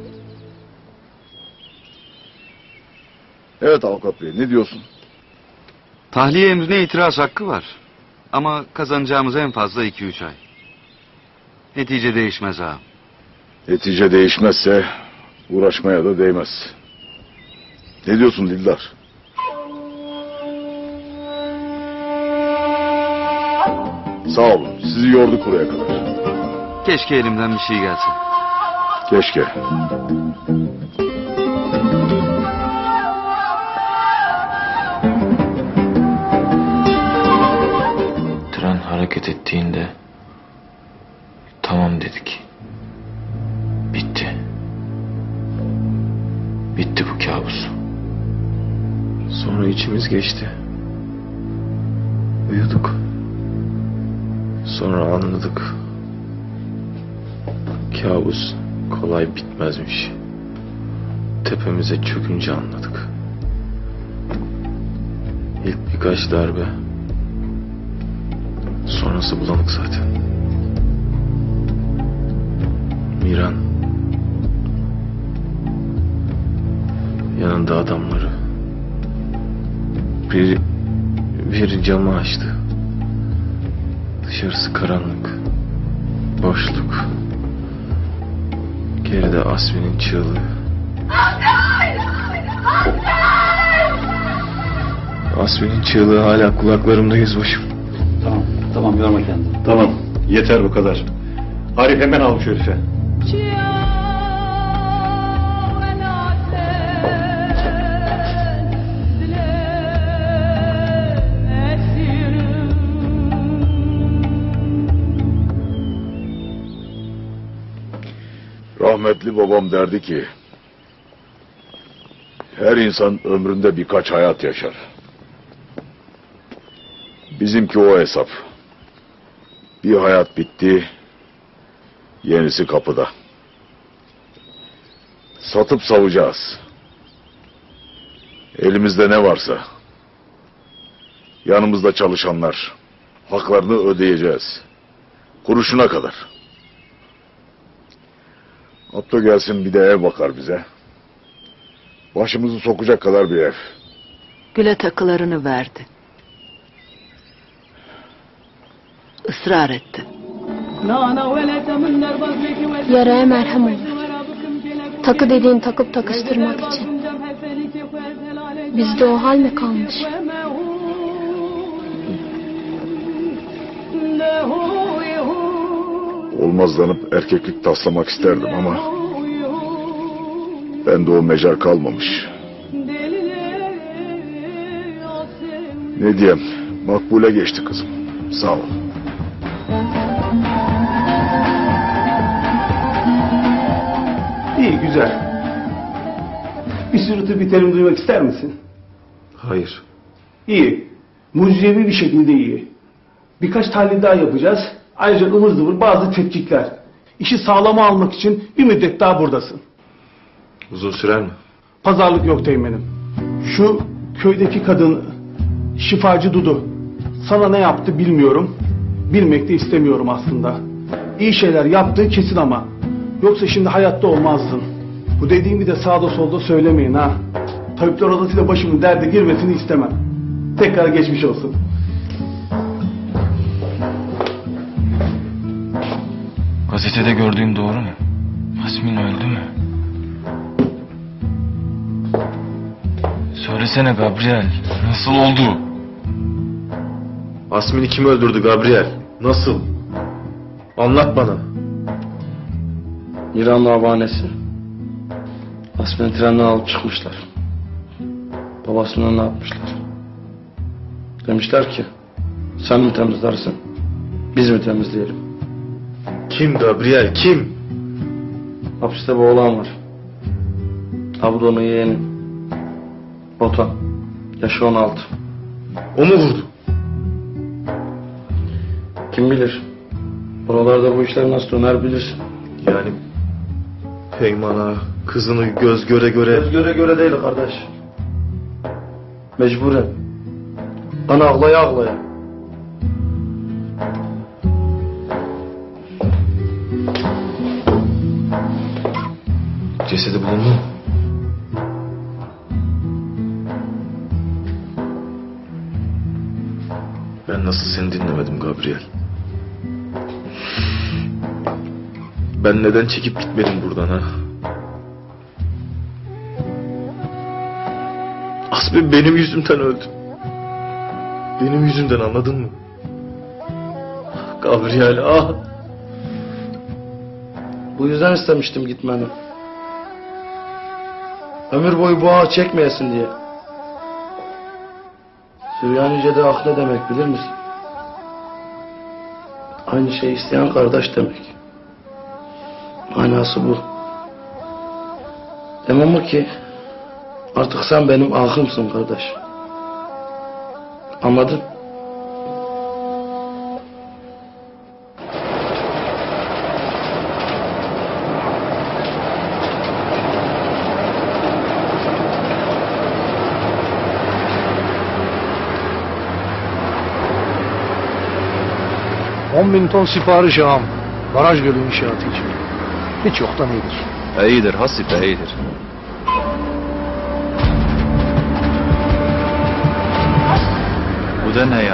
Evet avukat bey, ne diyorsun? Tahliye emrine itiraz hakkı var. Ama kazanacağımız en fazla iki üç ay. Netice değişmez ha. Netice değişmezse uğraşmaya da değmez. Ne diyorsun Dildar? Sağ olun, sizi yorduk buraya kadar. Keşke elimden bir şey gelse. Keşke. Tren hareket ettiğinde tamam dedik. Bitti. Bitti bu kabus. Sonra içimiz geçti. Uyuduk. Sonra anladık. Kabus kolay bitmezmiş. Tepemize çökünce anladık. İlk birkaç darbe. Sonrası bulanık zaten. Miran. Yanında adamları. Bir, bir camı açtı. Dışarısı karanlık. Boşluk. Geride Asmin'in çığlığı. Asmin'in çığlığı hala kulaklarımda yüzbaşım. Tamam, tamam yorma kendini. Tamam. Yeter bu kadar. Arif hemen al şu herife. Rahmetli babam derdi ki, her insan ömründe birkaç hayat yaşar. Bizimki o hesap. Bir hayat bitti, yenisi kapıda. Satıp savacağız. Elimizde ne varsa, yanımızda çalışanlar, haklarını ödeyeceğiz. Kuruşuna kadar. Abdo gelsin bir de ev bakar bize. Başımızı sokacak kadar bir ev. Güle takılarını verdi. Israr etti. Yaraya merhem olur. Takı dediğin takıp takıştırmak için. Bizde o hal mi kalmış? Olmazlanıp erkeklik taslamak isterdim ama bende o mecal kalmamış. Ne diyeyim, makbule geçti kızım. Sağ ol. İyi, güzel. Bir sürü bir terim duymak ister misin? Hayır. İyi. Mucizevi bir şekilde iyi. Birkaç tahlil daha yapacağız. Ayrıca ıvır zıvır bazı tetkikler. İşi sağlama almak için bir müddet daha buradasın. Uzun sürer mi? Pazarlık yok teğmenim. Şu köydeki kadın, şifacı Dudu, sana ne yaptı bilmiyorum. Bilmek de istemiyorum aslında. İyi şeyler yaptığı kesin ama. Yoksa şimdi hayatta olmazdın. Bu dediğimi de sağda solda söylemeyin ha. Tabipler odasıyla başımın derde girmesini istemem. Tekrar geçmiş olsun. Gazetede gördüğüm doğru mu? Asmin öldü mü? Söylesene Gabriel. Nasıl oldu? Asmin'i kim öldürdü Gabriel? Nasıl? Anlat bana. İranlı havanesi. Asmin'i trenden alıp çıkmışlar. Babasından ne yapmışlar? Demişler ki sen mi temizlersin? Biz mi temizleyelim? Kim Gabriel? Kim? Hapiste bir oğlan var. Abdo'nun yeğeni. Botan. Yaşı on altı. O mu vurdu? Kim bilir? Buralarda bu işler nasıl döner bilirsin. Yani Peyman'a, kızını göz göre göre... Göz göre göre değil kardeş. Mecburen. Ana ağlaya ağlaya. Cesedi bulundu mu? Ben nasıl seni dinlemedim Gabriel? Ben neden çekip gitmedim buradan ha? Asmin benim yüzümden öldü. Benim yüzümden, anladın mı? Gabriel ah! Bu yüzden istemiştim gitmeni. Ömür boyu bu ağı çekmeyesin diye. Süryanice'de ah ne demek bilir misin? Aynı şeyi isteyen kardeş demek. Manası bu. Demem o ki artık sen benim ahımsın kardeş. Anladın? On bin ton sipariş ağam. Baraj gölü inşaatı için. Hiç yoktan iyidir. İyidir Hasip, iyidir. Bu da ne ya?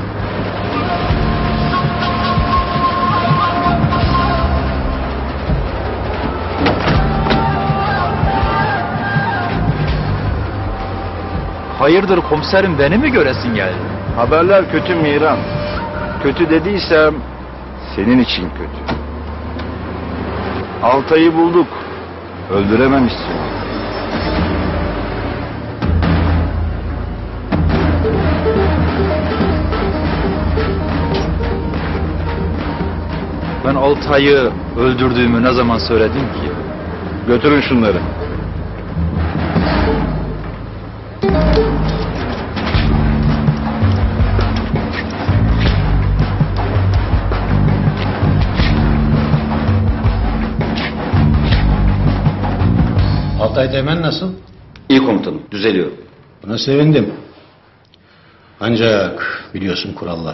Hayırdır komiserim, beni mi göresin geldi? Haberler kötü Miran. Kötü dediysem senin için kötü. Altay'ı bulduk. Öldürememişsin. Ben Altay'ı öldürdüğümü ne zaman söyledim ki? Götürün şunları. Altay Teğmen nasıl? İyi komutanım, düzeliyor. Buna sevindim. Ancak biliyorsun kurallar.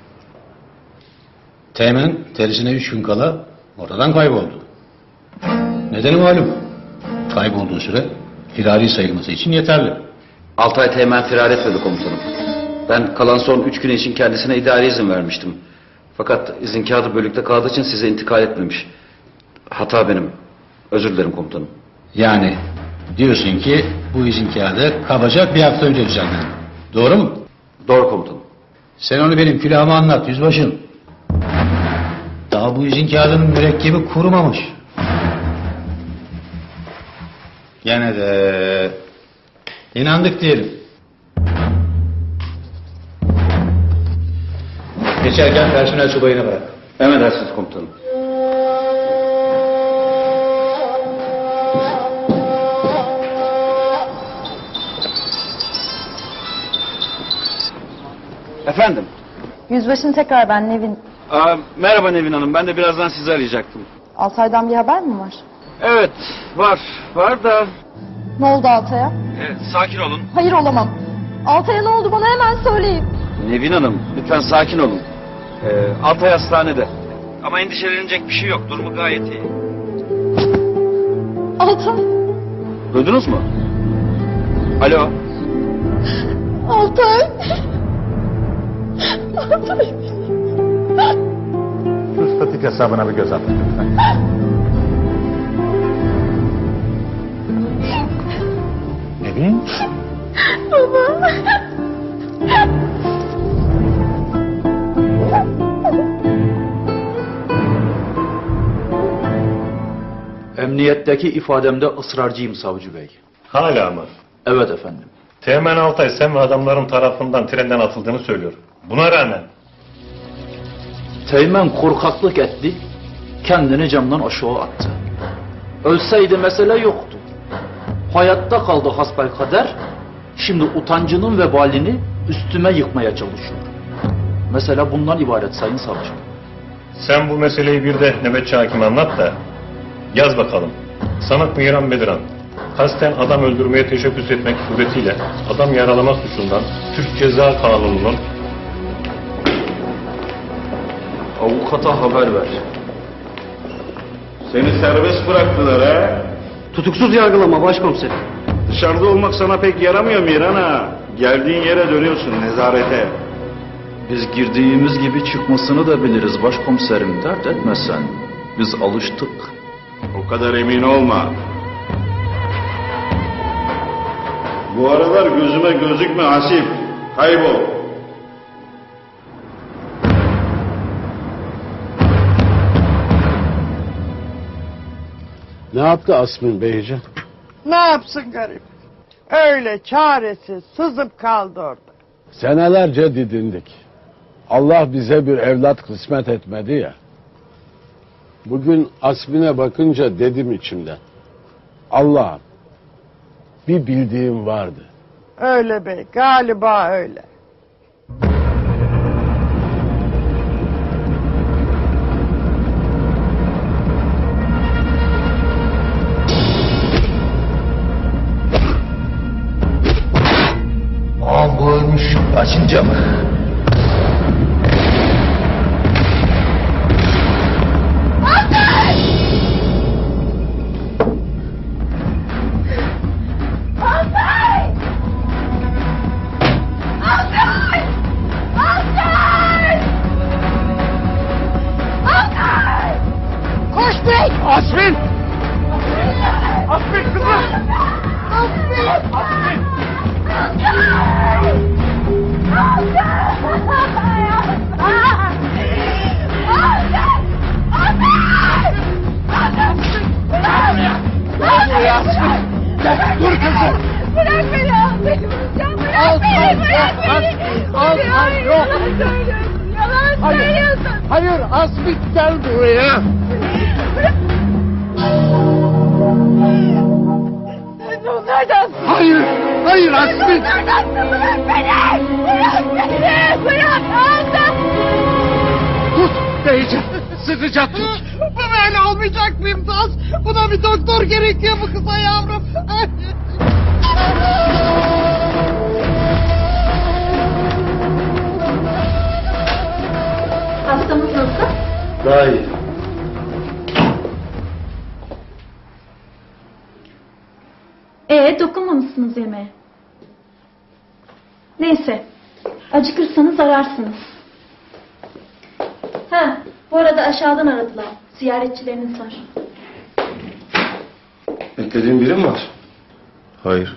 Teğmen tersine üç gün kala ortadan kayboldu. Nedeni malum. Kaybolduğu süre firari sayılması için yeterli. Altay Teğmen firar etmedi komutanım. Ben kalan son üç gün için kendisine idari izin vermiştim. Fakat izin kağıdı bölükte kaldığı için size intikal etmemiş. Hata benim. Özür dilerim komutanım. Yani diyorsun ki bu izin kağıdı kabaca bir hafta önce düzenlendi. Doğru mu? Doğru komutanım. Sen onu benim külahıma anlat yüzbaşım. Daha bu izin kağıdının mürekkebi kurumamış. Gene de inandık diyelim. Geçerken personel subayına bırak. Emredersiniz komutanım. Efendim? Yüzbaşım tekrar ben Nevin. Aa, merhaba Nevin Hanım. Ben de birazdan sizi arayacaktım. Altay'dan bir haber mi var? Evet, var. Var da... Ne oldu Altay'a? Evet, sakin olun. Hayır olamam. Altay'a ne oldu bana hemen söyleyin. Nevin Hanım, lütfen sakin olun. Ee, Altay hastanede. Ama endişelenecek bir şey yok. Durumu gayet iyi. Altay. Duydunuz mu? Alo. Altay. Altay. Şu statik hesabına bir göz atın lütfen. Nevin? Baba. Emniyetteki ifademde ısrarcıyım savcı bey. Hala mı? Evet efendim. Teğmen Altay sen ve adamların tarafından trenden atıldığını söylüyor. Buna rağmen... Teğmen korkaklık etti, kendini camdan aşağı attı. Ölseydi mesele yoktu. Hayatta kaldı hasbelkader, şimdi utancının vebalini üstüme yıkmaya çalışıyor. Mesela bundan ibaret sayın savcı. Sen bu meseleyi bir de nöbetçi hakime anlat da yaz bakalım. Sanık Miran Bediran kasten adam öldürmeye teşebbüs etmek suretiyle adam yaralama suçundan Türk Ceza Kanunu'nun avukata haber ver. Seni serbest bıraktılar ha? Tutuksuz yargılama başkomiserim. Dışarıda olmak sana pek yaramıyor Miran ha. Geldiğin yere dönüyorsun nezarete. Biz girdiğimiz gibi çıkmasını da biliriz başkomiserim, dert etme sen. Biz alıştık. O kadar emin olma. Bu aralar gözüme gözükme Hasip. Kaybol. Ne yaptı Asmin Beyciğim? Ne yapsın garip? Öyle çaresiz sızıp kaldı orada. Senelerce didindik. Allah bize bir evlat kısmet etmedi ya. Bugün Asmin'e bakınca dedim içimden. Allah'ım bir bildiğim vardı. Öyle bey, galiba öyle. Ağam bu ölmüş. Açınca mı? Koş bey! Asmin! Asmin kızım! Asmin! Asmin! Dur kızım! Bırak beni Asmin! Bırak beni! Bırak beni! Hayır! Yalan söylüyorsun! Yalan söylüyorsun! Hayır Asmin gel buraya! Nereden? Hayır! Hayır Asmin! Nereden? Bırak beni! Bırak beni! Bırak Asmin! Tut Beyciğim! Sıkıca tut! Bu böyle olmayacak Mümtaz. Buna bir doktor gerekiyor bu kıza yavrum. Hastamız nasıl? Daha iyi. Ee, dokunmamışsınız yemeğe. Neyse, acıkırsanız ararsınız. Ha, bu arada aşağıdan aradılar. Ziyaretçileriniz var. Beklediğin biri mi var? Hayır.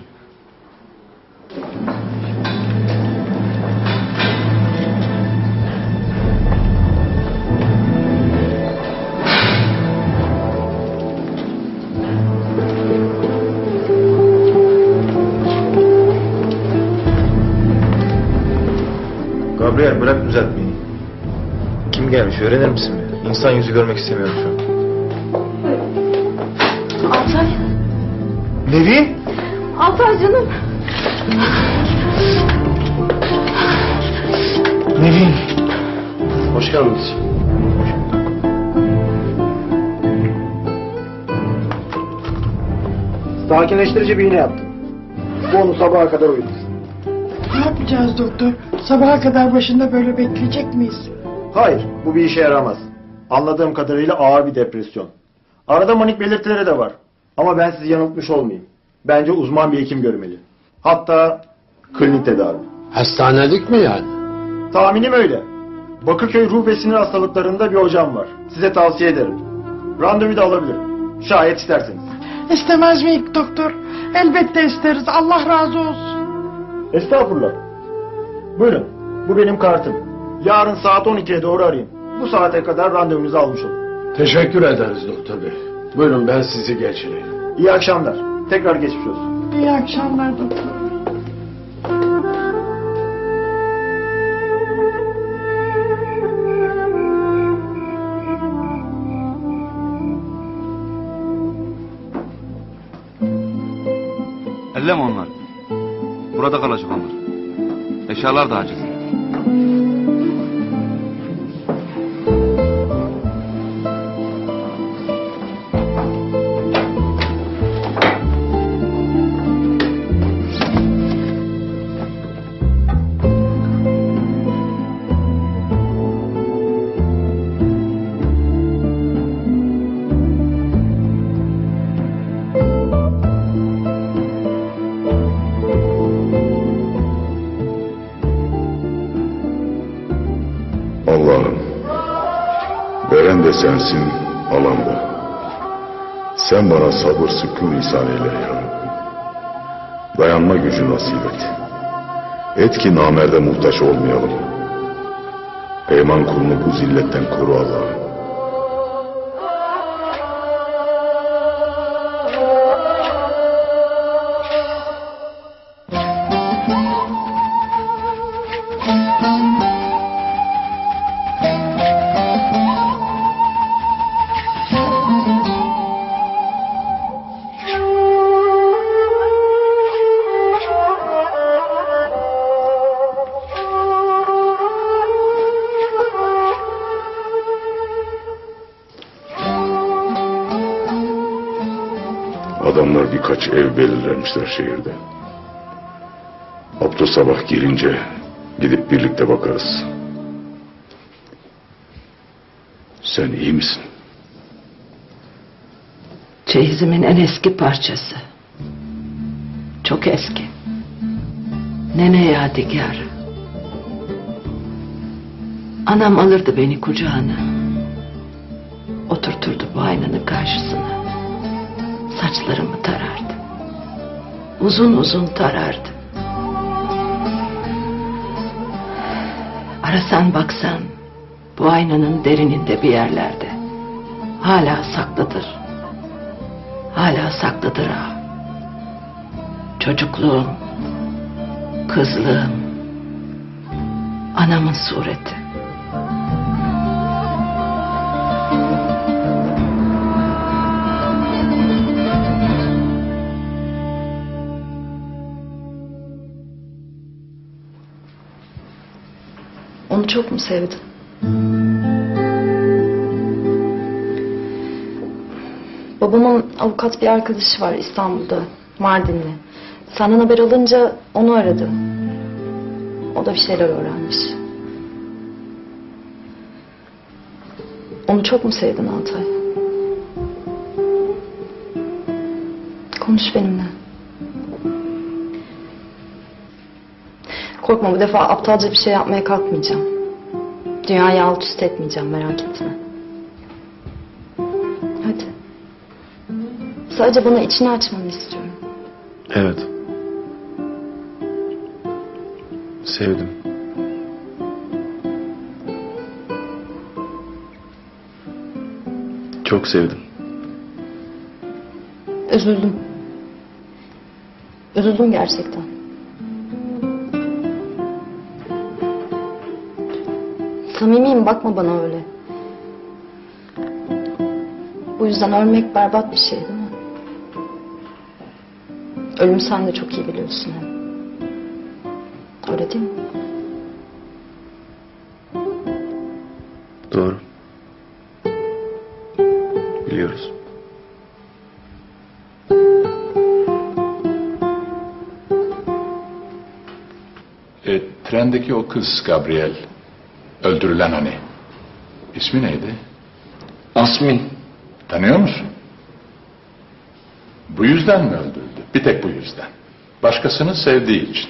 Gabriel bırak düzeltmeyi. gelmiş öğrenir misin? İnsan yüzü görmek istemiyorum şu an. Altay. Nevin? Altay canım. Nevin. Hoş geldiniz. Sakinleştirici bir iğne yaptım. Bu onu sabaha kadar uyutsun. Ne yapacağız doktor? Sabaha kadar başında böyle bekleyecek miyiz? Hayır, bu bir işe yaramaz. Anladığım kadarıyla ağır bir depresyon. Arada manik belirtileri de var. Ama ben sizi yanıltmış olmayayım. Bence uzman bir hekim görmeli. Hatta klinik tedavi. Hastanelik mi yani? Tahminim öyle. Bakırköy ruh ve sinir hastalıklarında bir hocam var. Size tavsiye ederim. Randevu da alabilirim. Şayet isterseniz. İstemez miyiz doktor? Elbette isteriz. Allah razı olsun. Estağfurullah. Buyurun. Bu benim kartım. Yarın saat on ikiye doğru arayın. Bu saate kadar randevunuzu almış olun. Teşekkür ederiz doktor bey. Buyurun ben sizi geçireyim. İyi akşamlar. Tekrar geçmiş olsun. İyi akşamlar doktor. Elleme onlar. Burada kalacak onlar. Eşyalar da aciz. Allah'ım, veren de sensin, alan da. Sen bana sabır sükun ihsan eyle ya Rabbi. Dayanma gücü nasip et. Et ki namerde muhtaç olmayalım. Peyman kulunu bu zilletten koru Allah'ım. Adamlar birkaç ev belirlemişler şehirde. Abdü sabah girince gidip birlikte bakarız. Sen iyi misin? Çeyizimin en eski parçası. Çok eski. Nene yadigarı. Anam alırdı beni kucağına. Oturturdu bu aynanın karşısına. Saçlarımı tarardı. Uzun uzun tarardı. Arasan baksan bu aynanın derininde bir yerlerde hala saklıdır. Hala saklıdır ha. Çocukluğum, kızlığım, anamın sureti. Onu çok mu sevdin? Babamın avukat bir arkadaşı var İstanbul'da, Mardinli. Senden haber alınca onu aradı. O da bir şeyler öğrenmiş. Onu çok mu sevdin Altay? Konuş benimle. Korkma, bu defa aptalca bir şey yapmaya kalkmayacağım. Dünyayı alt üst etmeyeceğim, merak etme. Hadi. Sadece bana içini açmanı istiyorum. Evet. Sevdim. Çok sevdim. Üzüldüm. Üzüldüm gerçekten. Samimiyim, bakma bana öyle. Bu yüzden ölmek berbat bir şey değil mi? Ölümü sen de çok iyi biliyorsun hem. Öyle değil mi? Doğru. Biliyoruz. E, trendeki o kız Gabriel, öldürülen hani. İsmi neydi? Asmin. Tanıyor musun? Bu yüzden mi öldürdü? Bir tek bu yüzden. Başkasını sevdiği için.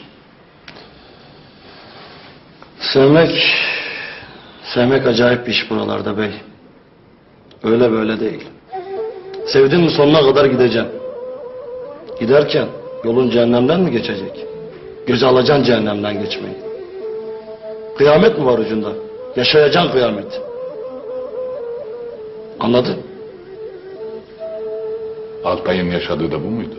Sevmek, sevmek acayip bir iş buralarda bey. Öyle böyle değil. Sevdin mi sonuna kadar gideceğim. Giderken yolun cehennemden mi geçecek? Göze alacaksın cehennemden geçmeyi. Kıyamet mi var ucunda? Yaşayacaksın kıyamet. Anladın? Altay'ın yaşadığı da bu muydu?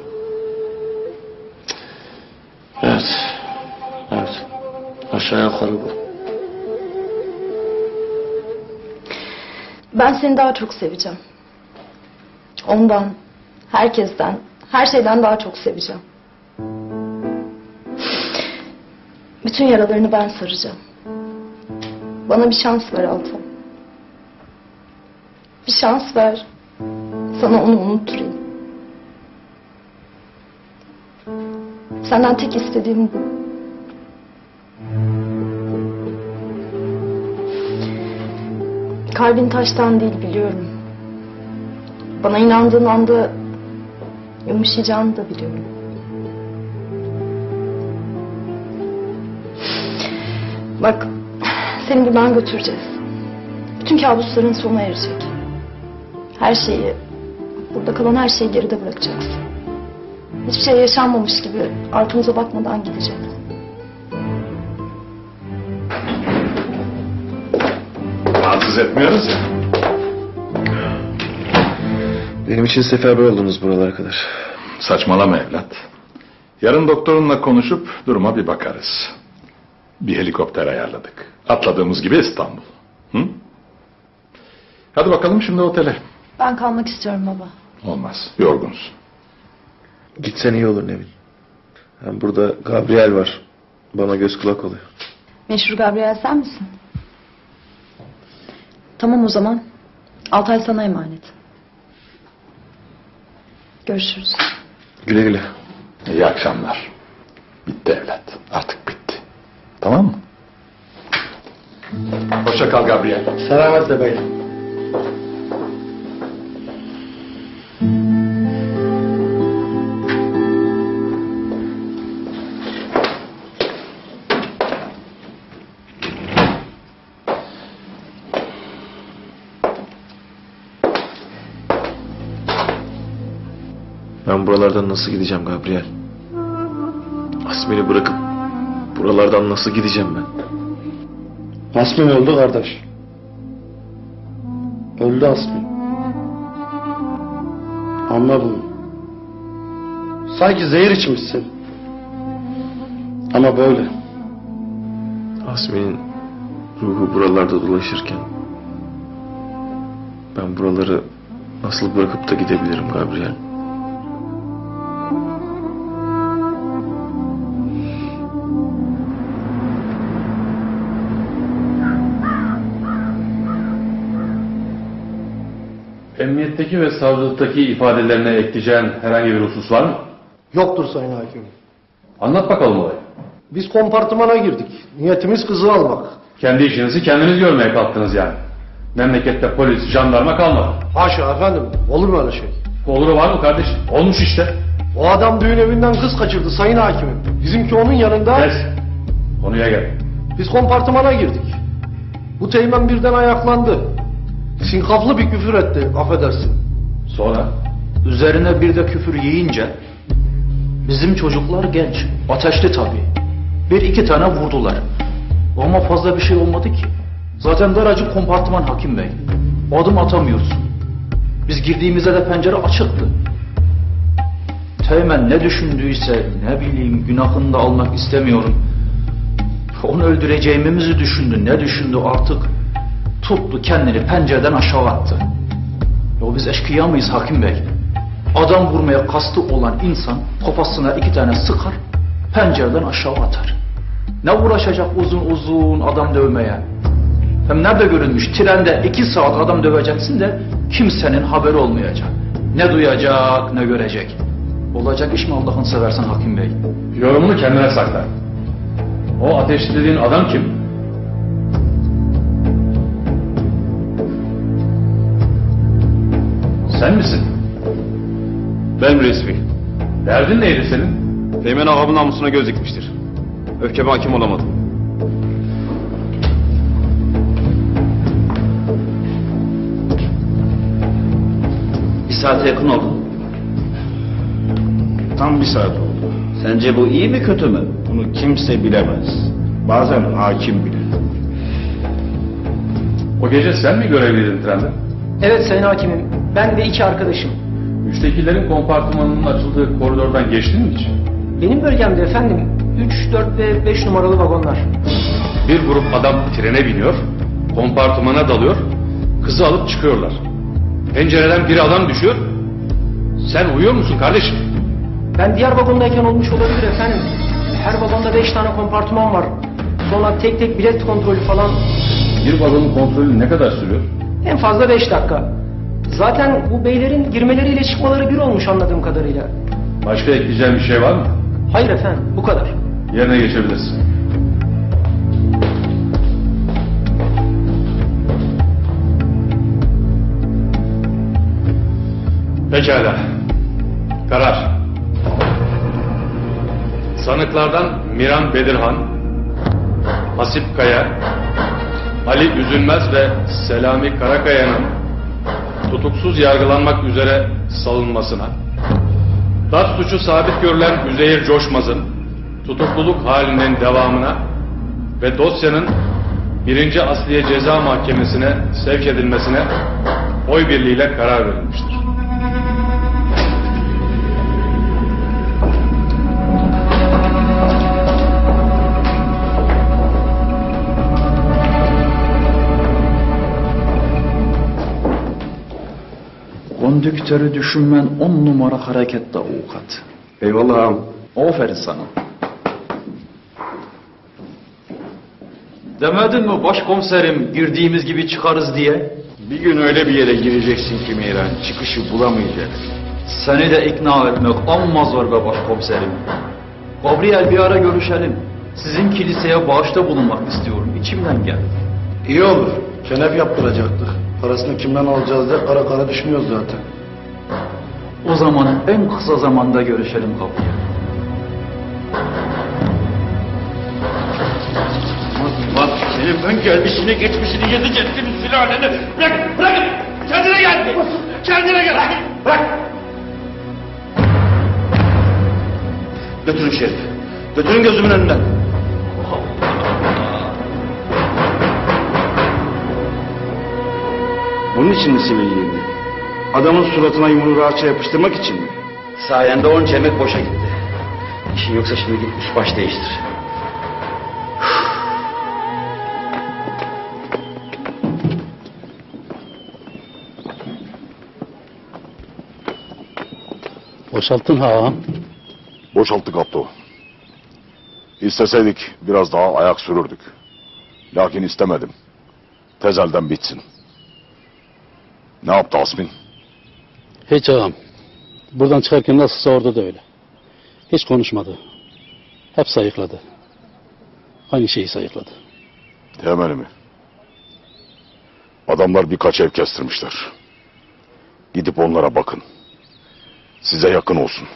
Evet. Evet. Aşağı yukarı bu. Ben seni daha çok seveceğim. Ondan, herkesten, her şeyden daha çok seveceğim. Bütün yaralarını ben saracağım. Bana bir şans ver Altay. Bir şans ver. Sana onu unutturayım. Senden tek istediğim bu. Kalbin taştan değil biliyorum. Bana inandığın anda yumuşayacağını da biliyorum. Bak, seni buradan götüreceğiz. Bütün kabusların sona erecek. Her şeyi, burada kalan her şeyi geride bırakacağız. Hiçbir şey yaşanmamış gibi arkamıza bakmadan gideceğiz. Rahatsız etmiyoruz ya. Benim için seferber oldunuz buralara kadar. Saçmalama evlat. Yarın doktorunla konuşup duruma bir bakarız. Bir helikopter ayarladık. Atladığımız gibi İstanbul. Hı? Hadi bakalım şimdi otele. Ben kalmak istiyorum baba. Olmaz. Yorgunsun. Gitsen iyi olur Nevin. Hem burada Gabriel var. Bana göz kulak oluyor. Meşhur Gabriel sen misin? Tamam o zaman. Altay sana emanet. Görüşürüz. Güle güle. İyi akşamlar. Bitti evlat. Artık bitti. Tamam mı? Hoşça kal Gabriel. Selametle bey. Ben buralardan nasıl gideceğim Gabriel? Asmin'i bırakıp buralardan nasıl gideceğim ben? Asmin öldü kardeş. Öldü Asmin. Anla bunu. Sanki zehir içmişsin. Ama böyle. Asmin'in ruhu buralarda dolaşırken ben buraları nasıl bırakıp da gidebilirim Gabriel? Emniyetteki ve savcılıktaki ifadelerine ekleyeceğin herhangi bir husus var mı? Yoktur Sayın Hakim. Anlat bakalım olayı. Biz kompartımana girdik. Niyetimiz kızı almak. Kendi işinizi kendiniz görmeye kalktınız yani. Memlekette polis, jandarma kalmadı. Haşa efendim. Olur mu öyle şey? Oluru var mı kardeşim? Olmuş işte. O adam düğün evinden kız kaçırdı Sayın Hakimim. Bizimki onun yanında... Kes. Konuya gel. Biz kompartımana girdik. Bu teğmen birden ayaklandı. Sinkaflı bir küfür etti, affedersin. Sonra? Üzerine bir de küfür yiyince bizim çocuklar genç, ateşli tabii. Bir iki tane vurdular. Ama fazla bir şey olmadı ki. Zaten daracık kompartıman hakim bey. Adım atamıyorsun. Biz girdiğimizde de pencere açıktı. Teğmen ne düşündüyse ne bileyim günahını da almak istemiyorum. Onu öldüreceğimizi düşündü. Ne düşündü artık? Tuttu kendini pencereden aşağı attı. Ya biz eşkıya mıyız hakim bey? Adam vurmaya kastı olan insan kafasına iki tane sıkar, pencereden aşağı atar. Ne uğraşacak uzun uzun adam dövmeye? Hem nerede görülmüş? Trende iki saat adam döveceksin de kimsenin haberi olmayacak. Ne duyacak, ne görecek. Olacak iş mi Allah'ını seversen hakim bey? Yorumunu kendine sakla. O ateşli dediğin adam kim? Sen misin? Ben resmi. Derdin neydi senin? Teğmen ağamın namusuna göz dikmiştir. Öfkeme hakim olamadım. Bir saate yakın oldu. Tam bir saat oldu. Sence bu iyi mi kötü mü? Bunu kimse bilemez. Bazen hakim bilir. O gece sen mi görevliydin trende? Evet Sayın Hakimim. Ben ve iki arkadaşım. Üçtekilerin kompartımanının açıldığı koridordan geçtin mi hiç? Benim bölgemde efendim üç, dört ve beş numaralı vagonlar. Bir grup adam trene biniyor, kompartımana dalıyor, kızı alıp çıkıyorlar. Pencereden bir adam düşüyor. Sen uyuyor musun kardeşim? Ben diğer vagondayken olmuş olabilir efendim. Her vagonda beş tane kompartıman var. Sonra tek tek bilet kontrolü falan. Bir vagonun kontrolü ne kadar sürüyor? En fazla beş dakika. Zaten bu beylerin girmeleriyle çıkmaları bir olmuş anladığım kadarıyla. Başka ekleyeceğin bir şey var mı? Hayır efendim, bu kadar. Yerine geçebilirsin. Pekala. Karar. Sanıklardan Miran Bedirhan, Hasip Kaya, Ali Üzülmez ve Selami Karakaya'nın tutuksuz yargılanmak üzere salınmasına, darp suçu sabit görülen Üzeyir Coşmaz'ın tutukluluk halinin devamına ve dosyanın birinci Asliye Ceza Mahkemesi'ne sevk edilmesine oy birliğiyle karar verilmiştir. Kondüktörü düşünmen on numara harekette avukat. Eyvallah ağam. Aferin sana. Demedin mi başkomiserim girdiğimiz gibi çıkarız diye? Bir gün öyle bir yere gireceksin ki Meyran, çıkışı bulamayacaksın. Seni de ikna etmek amma zor be başkomiserim. Gabriel bir ara görüşelim. Sizin kiliseye bağışta bulunmak istiyorum. İçimden geldi. İyi olur. Şenef yaptıracaktık. Parasını kimden alacağız diye kara kara düşünüyoruz zaten. O zaman en kısa zamanda görüşelim Gabriel. Bak senin ben gelmişini geçmişini gezeceksin sülaleni. Bırak bırakın. Kendine gel. Kendine gel. Bırak. Götürün Şerif. Götürün gözümün önünden. Bunun için mi sivil giyindi? Adamın suratına yumruğu rahatça yapıştırmak için mi? Sayende onca emek boşa gitti. İşin yoksa şimdi git üst baş değiştir. Boşalttın ha ağam. Boşalttık Abdo. İsteseydik biraz daha ayak sürürdük. Lakin istemedim. Tezelden bitsin. Ne yaptı Asmin? Hiç ağam. Buradan çıkarken nasılsa orada da öyle. Hiç konuşmadı. Hep sayıkladı. Aynı şeyi sayıkladı. Temeli mi? Adamlar birkaç ev kestirmişler. Gidip onlara bakın. Size yakın olsun.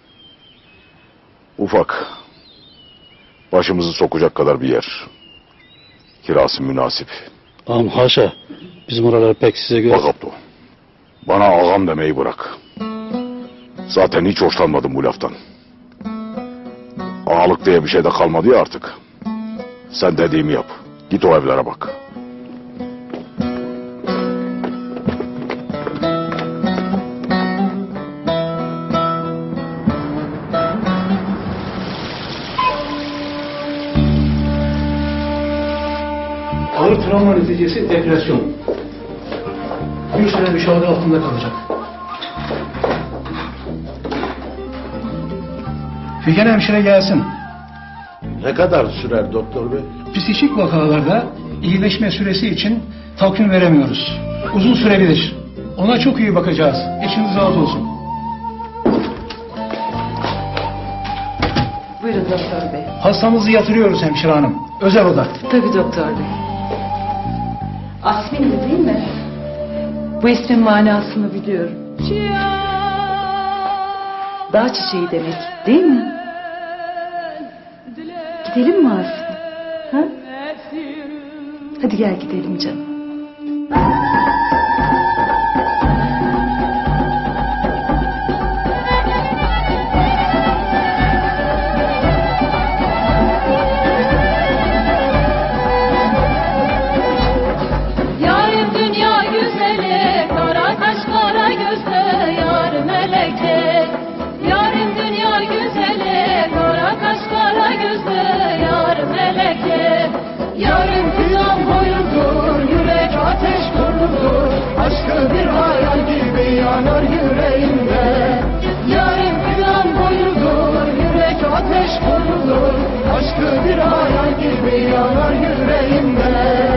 Ufak. Başımızı sokacak kadar bir yer. Kirası münasip. Ağam haşa. Bizim oralar pek size göre... Bak Abdo. Bana ağam demeyi bırak. Zaten hiç hoşlanmadım bu laftan. Ağalık diye bir şey de kalmadı ya artık. Sen dediğimi yap. Git o evlere bak. Ağır travma neticesi depresyon. Bir süre müşahede altında kalacak. Figen hemşire gelsin. Ne kadar sürer doktor bey? Psikik vakalarda iyileşme süresi için takvim veremiyoruz. Uzun sürebilir. Ona çok iyi bakacağız. İçiniz rahat olsun. Buyurun doktor bey. Hastamızı yatırıyoruz hemşire hanım. Özel oda. Tabii doktor bey. Asmin'di değil mi? Bu ismin manasını biliyorum. Dağ çiçeği demek değil mi? Gidelim mi Asmin? Ha? Hadi gel gidelim canım. Yarın dünya güzeli, kara kaş kara gözlü yar meleke. Yarın dünya güzeli, kara kaş kara gözlü yar meleke. Yarın plan boyundur, yürek ateş kurdudur. Aşkı bir hayal gibi yanar yüreğimde. Yarın plan boyundur, yürek ateş kurdudur. Aşkı bir hayal gibi yanar yüreğimde.